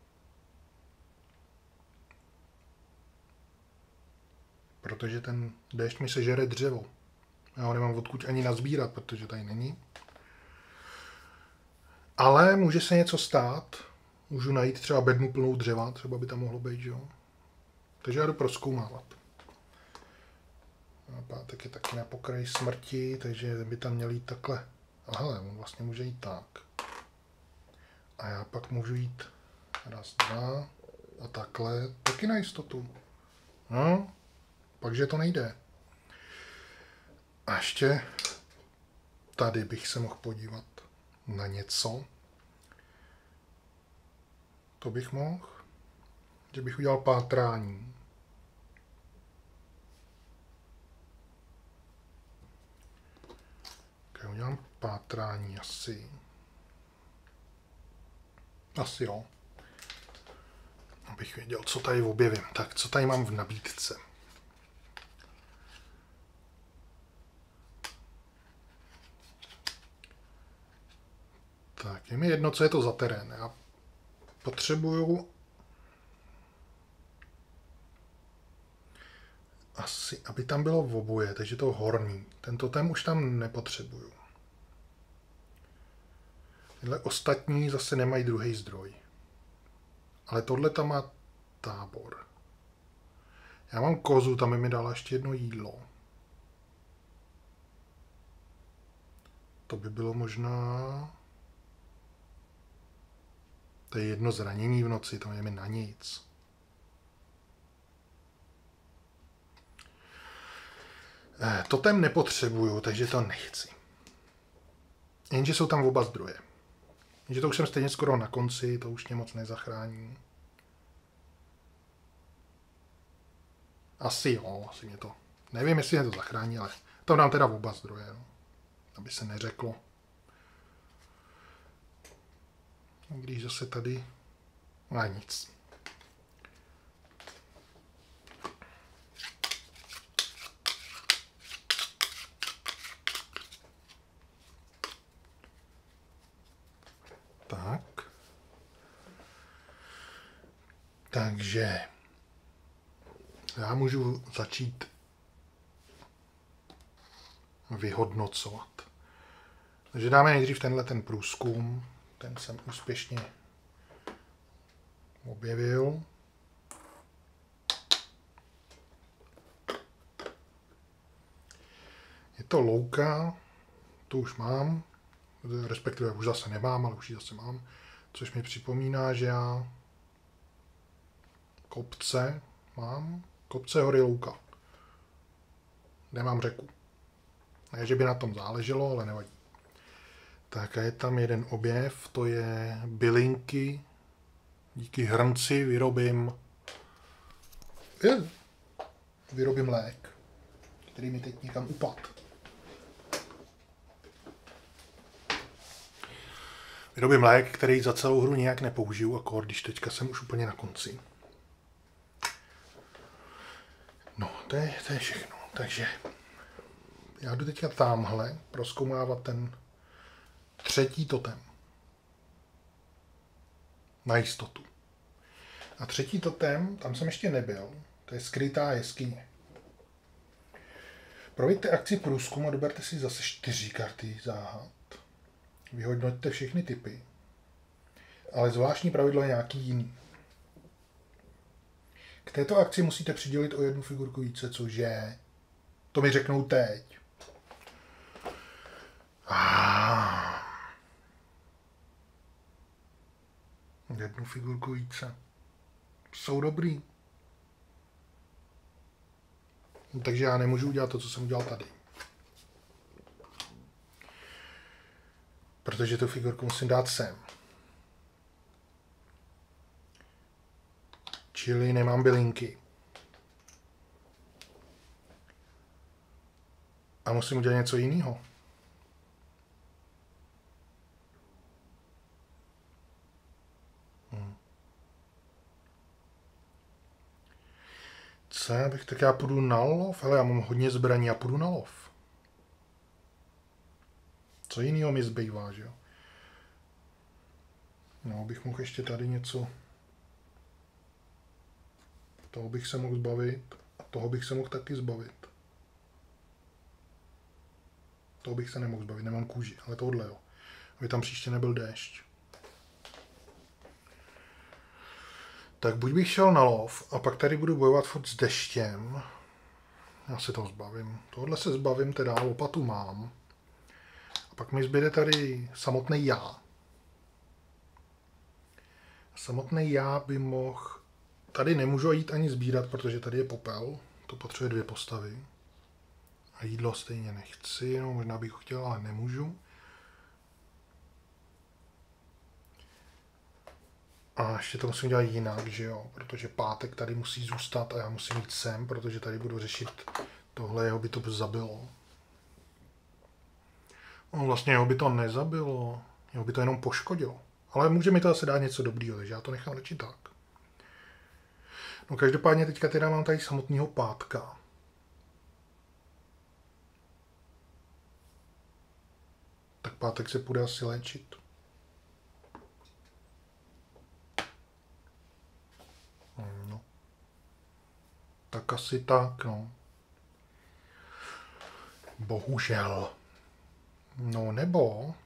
Protože ten déšť mi sežere dřevo. Já ho nemám odkud ani nazbírat, protože tady není. Ale může se něco stát. Můžu najít třeba bednu plnou dřeva, třeba by tam mohlo být, že jo. Takže já jdu prozkoumávat. A pátek je taky na pokraji smrti, takže by tam měl jít takhle. Aha, on vlastně může jít tak. A já pak můžu jít 1, 2 a takhle, taky na jistotu. No, pakže to nejde. A ještě tady bych se mohl podívat na něco. To bych mohl, že bych udělal pátrání. Tak udělám pátrání asi. Asi jo. Abych věděl, co tady objevím. Tak, co tady mám v nabídce? Tak, je mi jedno, co je to za terén. Já potřebuju asi, aby tam bylo v oboje, takže to horní. Ten totem už tam nepotřebuju. Tyhle ostatní zase nemají druhý zdroj. Ale tohle tam má tábor. Já mám kozu, tam mi dala ještě jedno jídlo. To by bylo možná... To je jedno zranění v noci, to je mi na nic. Totem nepotřebuju, takže to nechci. Jenže jsou tam oba zdroje. Jenže to už jsem stejně skoro na konci, to už mě moc nezachrání. Asi jo, asi mě to... Nevím, jestli mě to zachrání, ale to dám teda oba zdroje, no. Aby se neřeklo. Když zase tady... A nic. Tak. Takže já můžu začít vyhodnocovat. Takže dáme nejdřív tenhle ten průzkum. Ten jsem úspěšně objevil. Je to louka, tu už mám, respektive už zase nemám, ale už ji zase mám, což mi připomíná, že já kopce mám, kopce, hory, louka. Nemám řeku. Ne, že by na tom záleželo, ale nevadí. Tak a je tam jeden objev, to je bylinky. Díky hrnci vyrobím lék, který mi teď někam upad. Vyrobím lék, který za celou hru nějak nepoužiju, akor, když teďka jsem už úplně na konci. No, to je všechno. Takže já jdu teďka tamhle prozkoumávat ten třetí totem. Na jistotu. A třetí totem, tam jsem ještě nebyl, to je skrytá jeskyně. Proveďte akci průzkumu a doberte si zase 4 karty záhad. Vyhodnoťte všechny typy. Ale zvláštní pravidlo je nějaký jiný. K této akci musíte přidělit o 1 figurku více, cože? To mi řeknou teď. Jednu figurku více. Jsou dobrý. Takže já nemůžu udělat to, co jsem udělal tady. Protože tu figurku musím dát sem. Čili nemám bylinky. A musím udělat něco jiného. Co já bych, tak já půjdu na lov, ale já mám hodně zbraní, já půjdu na lov. Co jiného mi zbývá, že jo? No, bych mohl ještě tady něco... Toho bych se mohl zbavit a toho bych se mohl taky zbavit. Toho bych se nemohl zbavit, nemám kůži, ale tohle jo. Aby tam příště nebyl déšť. Tak buď bych šel na lov a pak tady budu bojovat furt s deštěm. Já se toho zbavím. Tohle se zbavím, teda lopatu mám. A pak mi zbyde tady samotný já. Samotný já by mohl... Tady nemůžu jít ani sbírat, protože tady je popel. To potřebuje 2 postavy. A jídlo stejně nechci, no možná bych ho chtěl, ale nemůžu. A ještě to musím dělat jinak, že jo, protože pátek tady musí zůstat a já musím jít sem, protože tady budu řešit tohle, jeho by to zabilo. No vlastně jeho by to nezabilo, jeho by to jenom poškodilo. Ale může mi to zase dát něco dobrýho, takže já to nechám radši tak. No každopádně teďka teda mám tady samotného pátka. Tak pátek se půjde asi léčit. Tak asi tak, no. Bohužel. No nebo...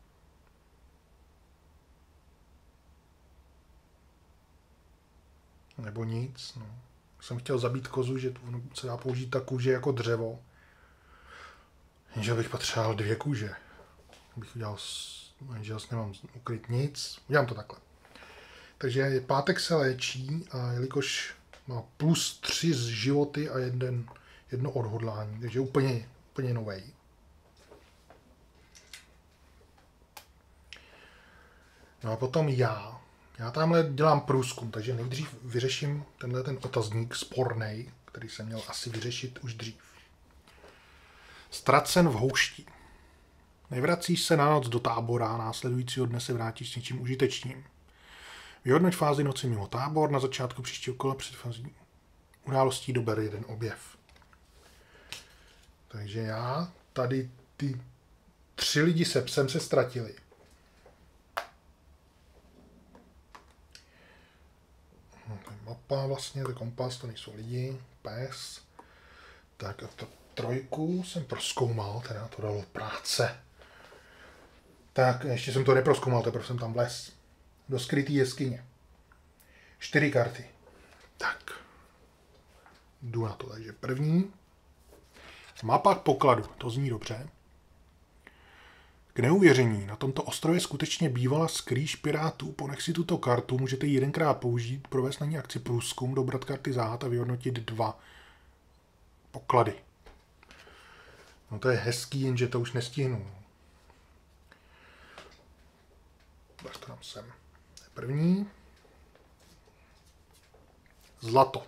Nebo nic, no. Jsem chtěl zabít kozu, že se dá použít ta kůže jako dřevo. Jenže bych potřeboval 2 kůže. Bych udělal, jenže vlastně nemám ukryt nic. Udělám to takhle. Takže pátek se léčí a jelikož má plus 3 z životy a jedno odhodlání, takže úplně novej. No a potom já tamhle dělám průzkum, takže nejdřív vyřeším ten otazník spornej, který jsem měl asi vyřešit už dřív. Ztracen v houšti. Nevracíš se na noc do tábora, následujícího dne se vrátíš s něčím užitečným. Vyhodnoť fázi noci mimo tábor, na začátku příštího kola před fází událostí dober 1 objev. Takže já tady ty 3 lidi se psem se ztratili. To je mapa vlastně, to je kompas, to nejsou lidi, pes. Tak a to 3 jsem prozkoumal, teda to dalo práce. Tak ještě jsem to neprozkoumal, teprve jsem tam vlez. Do skrytý jeskyně. 4 karty. Tak. Jdu na to. Takže první. Mapa pokladu. To zní dobře. K neuvěření. Na tomto ostrově skutečně bývala skrýš pirátů. Ponech si tuto kartu. Můžete ji 1krát použít, provést na ní akci průzkum, dobrat karty záhad a vyhodnotit 2 poklady. No to je hezký, jenže to už nestihnu. Tak to dám sem. První. Zlato.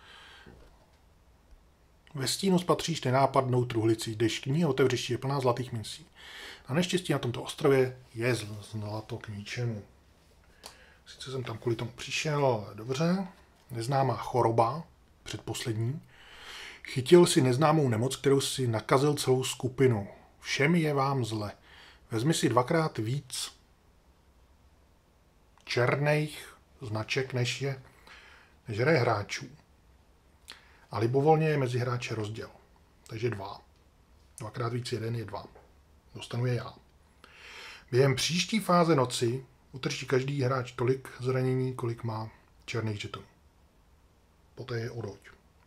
Ve stínu spatříš nenápadnou truhlici. Jdeš k ní a otevřeš, je plná zlatých mincí. Na neštěstí na tomto ostrově je zlato k ničemu. Sice jsem tam kvůli tomu přišel, ale dobře. Neznámá choroba, předposlední. Chytil si neznámou nemoc, kterou si nakazil celou skupinu. Všem je vám zle. Vezmi si 2krát víc černých značek, než hraje hráčů. A libovolně je mezi hráče rozděl. Takže 2. 2krát víc 1 je 2. Dostanu je já. Během příští fáze noci utrčí každý hráč tolik zranění, kolik má černých žetonů. Poté je odoď.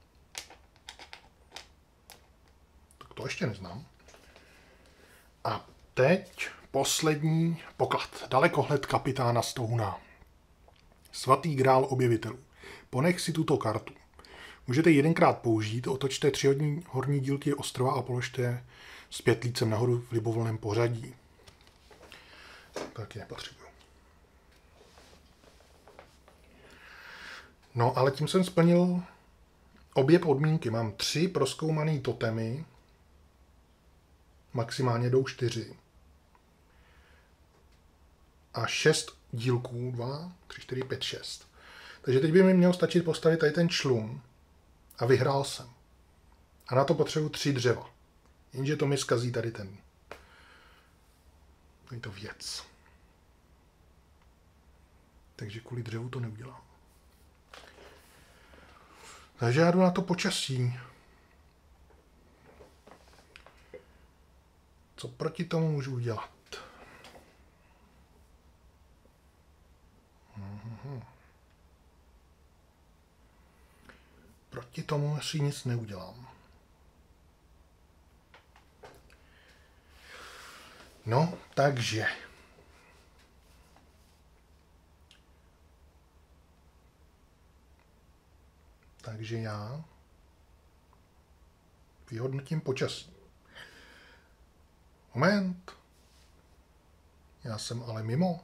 Tak to ještě neznám. A teď poslední poklad. Dalekohled kapitána Stouna. Svatý grál objevitelů. Ponech si tuto kartu. Můžete 1krát použít, otočte 3 horní dílky ostrova a položte s 5 lícem nahoru v libovolném pořadí. Taky nepotřebuju. No, ale tím jsem splnil obě podmínky. Mám 3 prozkoumané totemy, maximálně jdou 4. A 6 dílků, 2, 3, 4, 5, 6. Takže teď by mi mělo stačit postavit tady ten člun a vyhrál jsem. A na to potřebuji 3 dřeva. Jenže to mi zkazí tady to věc. Takže kvůli dřevu to neudělám. Takže já jdu na to počasí. Co proti tomu můžu udělat? Proti tomu asi nic neudělám. No, takže. Takže já vyhodnotím počasí. Moment. Já jsem ale mimo.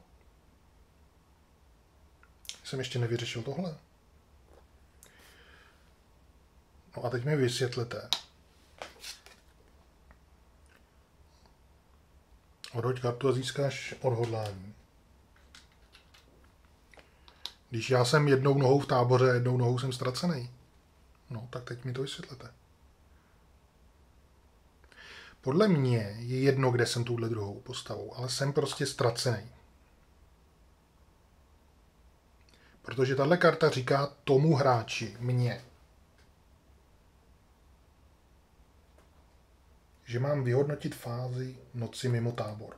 Jsem ještě nevyřešil tohle. No a teď mi vysvětlete. Odhoď kartu a získáš odhodlání. Když já jsem jednou nohou v táboře a jednou nohou jsem ztracený. No, tak teď mi to vysvětlete. Podle mě je jedno, kde jsem touhle druhou postavou, ale jsem prostě ztracený. Protože tahle karta říká tomu hráči, mně, že mám vyhodnotit fázi noci mimo tábor.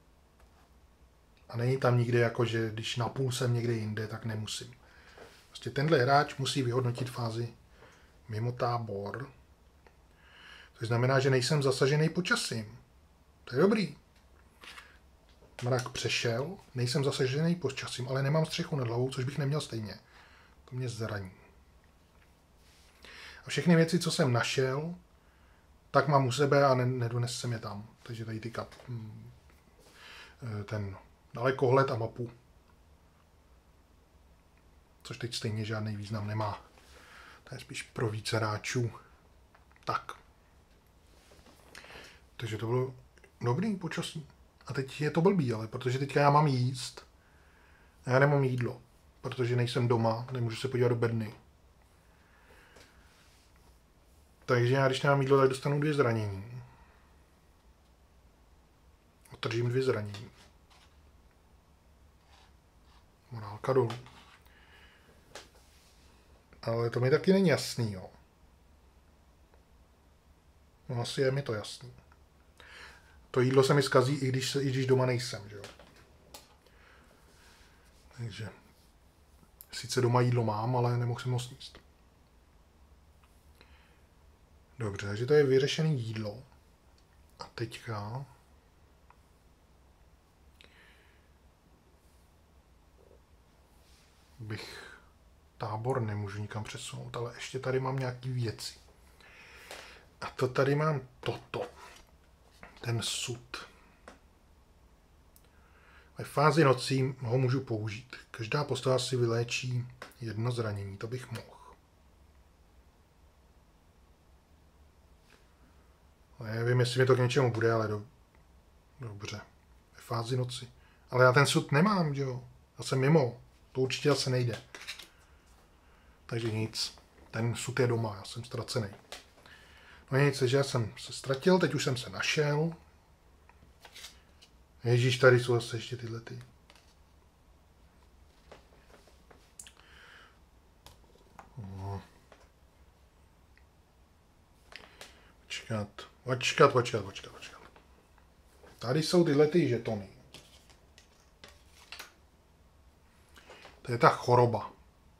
A není tam nikde jako, že když napůl jsem někde jinde, tak nemusím. Prostě tenhle hráč musí vyhodnotit fázi mimo tábor. To znamená, že nejsem zasažený počasím. To je dobrý. Mrak přešel, nejsem zasažený počasím, ale nemám střechu nad hlavou, což bych neměl stejně. To mě zraní. A všechny věci, co jsem našel, tak mám u sebe a nedones jsem je tam. Takže tady ty ten dalekohled a mapu. Což teď stejně žádný význam nemá. To je spíš pro více hráčů. Tak. Takže to bylo dobrý počasí. A teď je to blbý, ale protože teďka já mám jíst. A já nemám jídlo. Protože nejsem doma, nemůžu se podívat do bedny. Takže já, když nemám jídlo, tak dostanu 2 zranění. Otržím 2 zranění. Morálka dolů. Ale to mi taky není jasný, jo. No asi je mi to jasný. To jídlo se mi zkazí, i když doma nejsem, že jo. Takže sice doma jídlo mám, ale nemohl jsem ho sníst. Dobře, takže to je vyřešený jídlo. A teďka bych tábor nemůžu nikam přesunout, ale ještě tady mám nějaký věci. A to tady mám toto. Ten sud. Ve fázi nocí ho můžu použít. Každá postava si vyléčí 1 zranění. To bych mohl. Nevím, jestli mi to k něčemu bude, ale dobře. Ve fázi noci. Ale já ten sud nemám, že jo? Já jsem mimo. To určitě zase nejde. Takže nic. Ten sud je doma, já jsem ztracený. No nic, že já jsem se ztratil, teď už jsem se našel. Ježíš, tady jsou zase ještě tyhle ty. Počkat. Tady jsou tyhle ty žetony. To je ta choroba.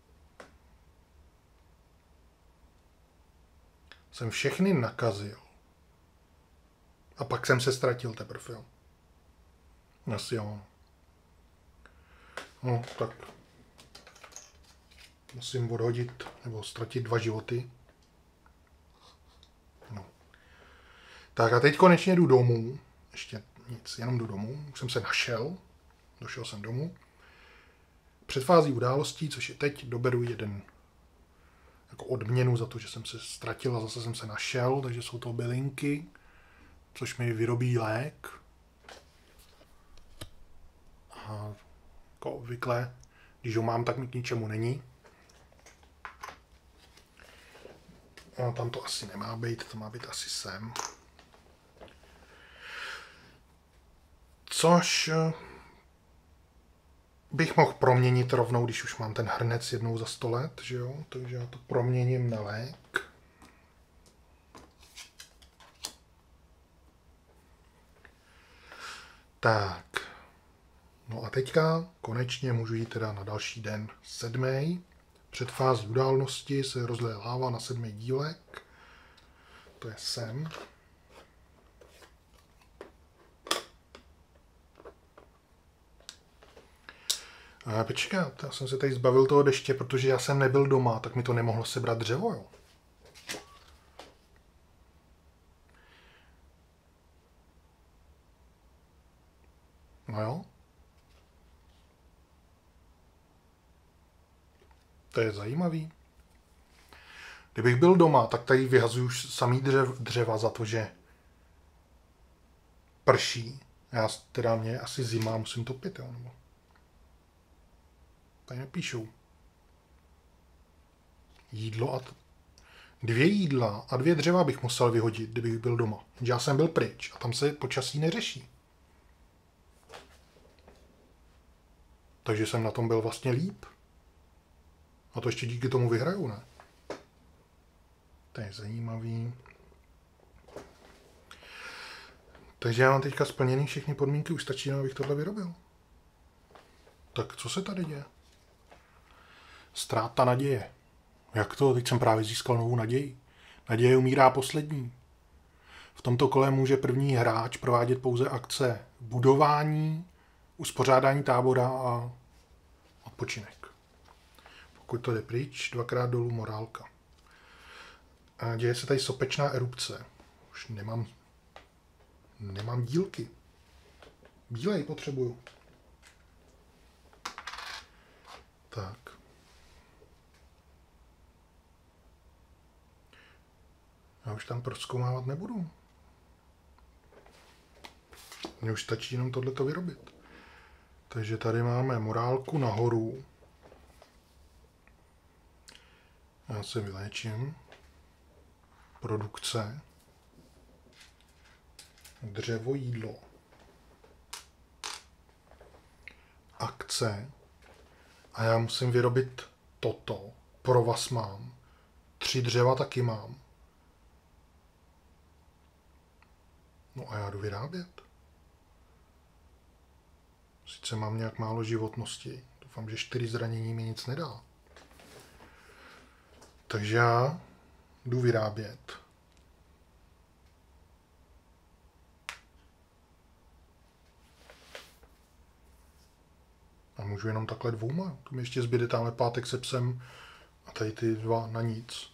Jsem všechny nakazil. A pak jsem se ztratil teprve, jo. Asi jo. No, tak. Musím odhodit, nebo ztratit 2 životy. No. Tak a teď konečně jdu domů. Ještě nic, jenom jdu domů. Už jsem se našel. Došel jsem domů. Před fází událostí, což je teď, doberu 1 jako odměnu za to, že jsem se ztratil a zase jsem se našel, takže jsou to bylinky, což mi vyrobí lék. A jako obvykle, když ho mám, tak mi k ničemu není. A tam to asi nemá být, to má být asi sem. Což bych mohl proměnit rovnou, když už mám ten hrnec 1 za 100 let, že jo? Takže já to proměním na lék. Tak. No a teďka konečně můžu jít teda na další den 7. Před fází událnosti se rozleje láva na 7. dílek. To je sem. Počkat, já jsem se tady zbavil toho deště, protože já jsem nebyl doma, tak mi to nemohlo sebrat dřevo, jo. No jo. To je zajímavý. Kdybych byl doma, tak tady vyhazuju samý dřeva za to, že prší. Já teda mě asi zima, musím topit, jo, nebo... Tady nepíšou. Jídlo a... 2 jídla a 2 dřeva bych musel vyhodit, kdybych byl doma. Já jsem byl pryč a tam se počasí neřeší. Takže jsem na tom byl vlastně líp. A to ještě díky tomu vyhraju, ne? To je zajímavý. Takže já mám teďka splněný všechny podmínky, už stačí, abych tohle vyrobil. Tak co se tady děje? Ztráta naděje. Jak to? Teď jsem právě získal novou naději. Naděje umírá poslední. V tomto kole může první hráč provádět pouze akce budování, uspořádání tábora a odpočinek. Pokud to jde pryč, dvakrát dolů morálka. A děje se tady sopečná erupce. Už nemám dílky. Bílej potřebuju. Tak. Já už tam prozkoumávat nebudu. Mně už stačí jenom tohleto vyrobit. Takže tady máme morálku nahoru. Já se vyléčím. Produkce. Dřevo, jídlo. Akce. A já musím vyrobit toto. Provaz mám. 3 dřeva taky mám. No a já jdu vyrábět. Sice mám nějak málo životnosti. Doufám, že 4 zranění mi nic nedá. Takže já jdu vyrábět. A můžu jenom takhle 2. Tu mi ještě zbyde tamhle pátek se psem a tady ty 2 na nic.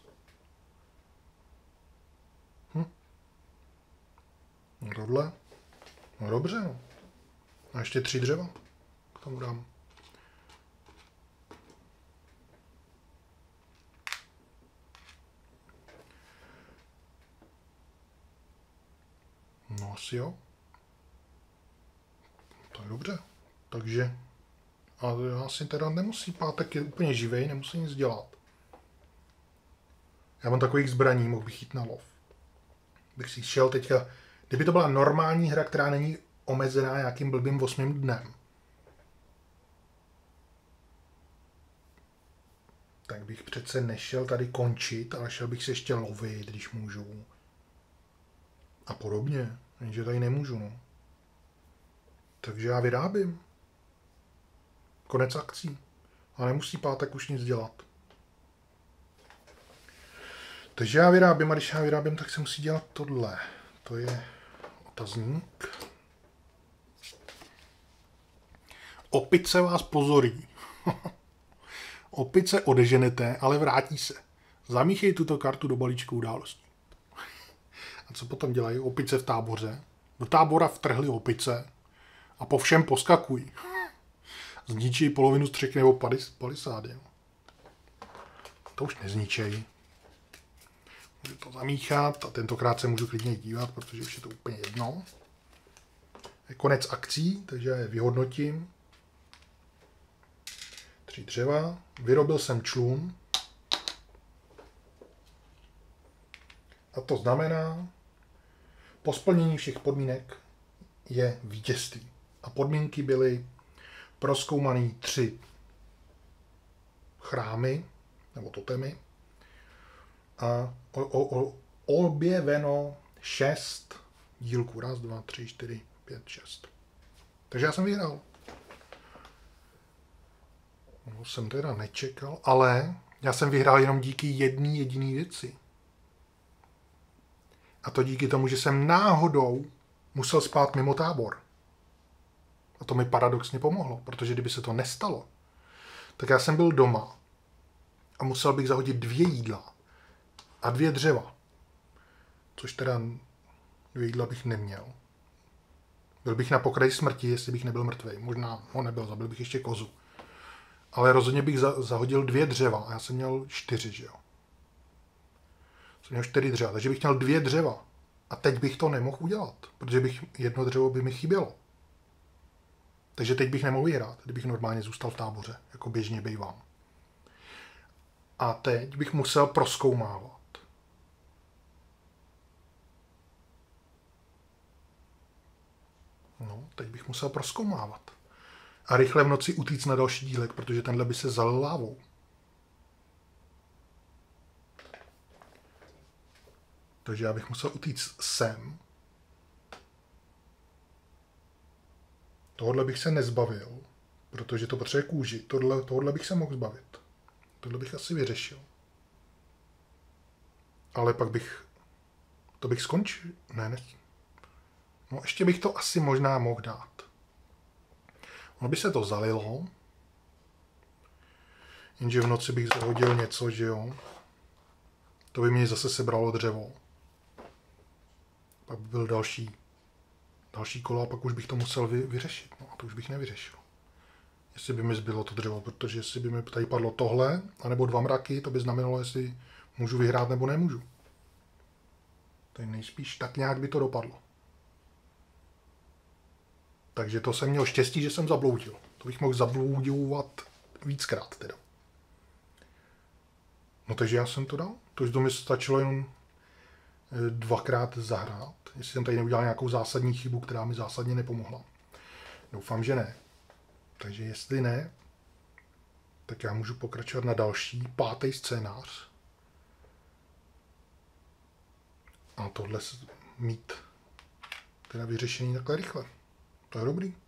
No tohle. No dobře, no. A ještě 3 dřeva k tomu dám. No asi jo. Tak dobře. Takže a já si teda nemusí, pátek je úplně živej, nemusím nic dělat. Já mám takových zbraní, mohl bych jít na lov. Bych si šel teďka, kdyby to byla normální hra, která není omezená nějakým blbým 8. dnem, tak bych přece nešel tady končit, ale šel bych se ještě lovit, když můžu. A podobně. Jenže tady nemůžu, no. Takže já vyrábím. Konec akcí. A nemusí pátek už nic dělat. Takže já vyrábím, a když já vyrábím, tak se musí dělat tohle. To je otazník. Opice vás pozorí. Opice odeženete, ale vrátí se. Zamíchej tuto kartu do balíčku událostí. A co potom dělají opice v táboře? Do tábora vtrhly opice a po všem poskakují. Zničí polovinu střechy nebo palisády. To už nezničejí. Můžu to zamíchat a tentokrát se můžu klidně dívat, protože už je to úplně jedno. Je konec akcí, takže já je vyhodnotím. 3 dřeva. Vyrobil jsem člun. A to znamená, po splnění všech podmínek je vítězství. A podmínky byly prozkoumaný 3 chrámy, nebo totemy, a objeveno 6 dílků. 1, 2, 3, 4, 5, 6. Takže já jsem vyhrál. No, jsem teda nečekal, ale já jsem vyhrál jenom díky jedné jediné věci. A to díky tomu, že jsem náhodou musel spát mimo tábor. A to mi paradoxně pomohlo, protože kdyby se to nestalo, tak já jsem byl doma a musel bych zahodit 2 jídla a 2 dřeva. Což teda 2 jídla bych neměl. Byl bych na pokraji smrti, jestli bych nebyl mrtvej. Možná ho nebyl, zabil bych ještě kozu. Ale rozhodně bych zahodil 2 dřeva a já jsem měl 4, že jo. Jsem měl 4 dřeva, takže bych měl 2 dřeva. A teď bych to nemohl udělat, protože bych 1 dřevo by mi chybělo. Takže teď bych nemohl vyhrát, kdybych normálně zůstal v táboře, jako běžně bývám. A teď bych musel prozkoumávat. No, teď bych musel prozkoumávat. A rychle v noci utíct na další dílek, protože tenhle by se zalil lávou. Takže já bych musel utíct sem. Tohle bych se nezbavil, protože to potřebuje kůži. Tohle bych se mohl zbavit. Tohle bych asi vyřešil. Ale pak to bych skončil. Ne. No ještě bych to asi možná mohl dát. Ono by se to zalilo. Jenže v noci bych zahodil něco, že jo. To by mě zase sebralo dřevo. Pak by byl další kolo a pak už bych to musel vyřešit. No a to už bych nevyřešil. Jestli by mi zbylo to dřevo, protože jestli by mi tady padlo tohle, anebo 2 mraky, to by znamenalo, jestli můžu vyhrát nebo nemůžu. Tady nejspíš tak nějak by to dopadlo. Takže to jsem měl štěstí, že jsem zabloudil. To bych mohl zabloudovat víckrát teda. No takže já jsem to dal. To mi stačilo jenom 2krát zahrát. Jestli jsem tady neudělal nějakou zásadní chybu, která mi zásadně nepomohla. Doufám, že ne. Takže jestli ne, tak já můžu pokračovat na další, 5. scénář. A tohle mít teda vyřešený takhle rychle. To je dobrý.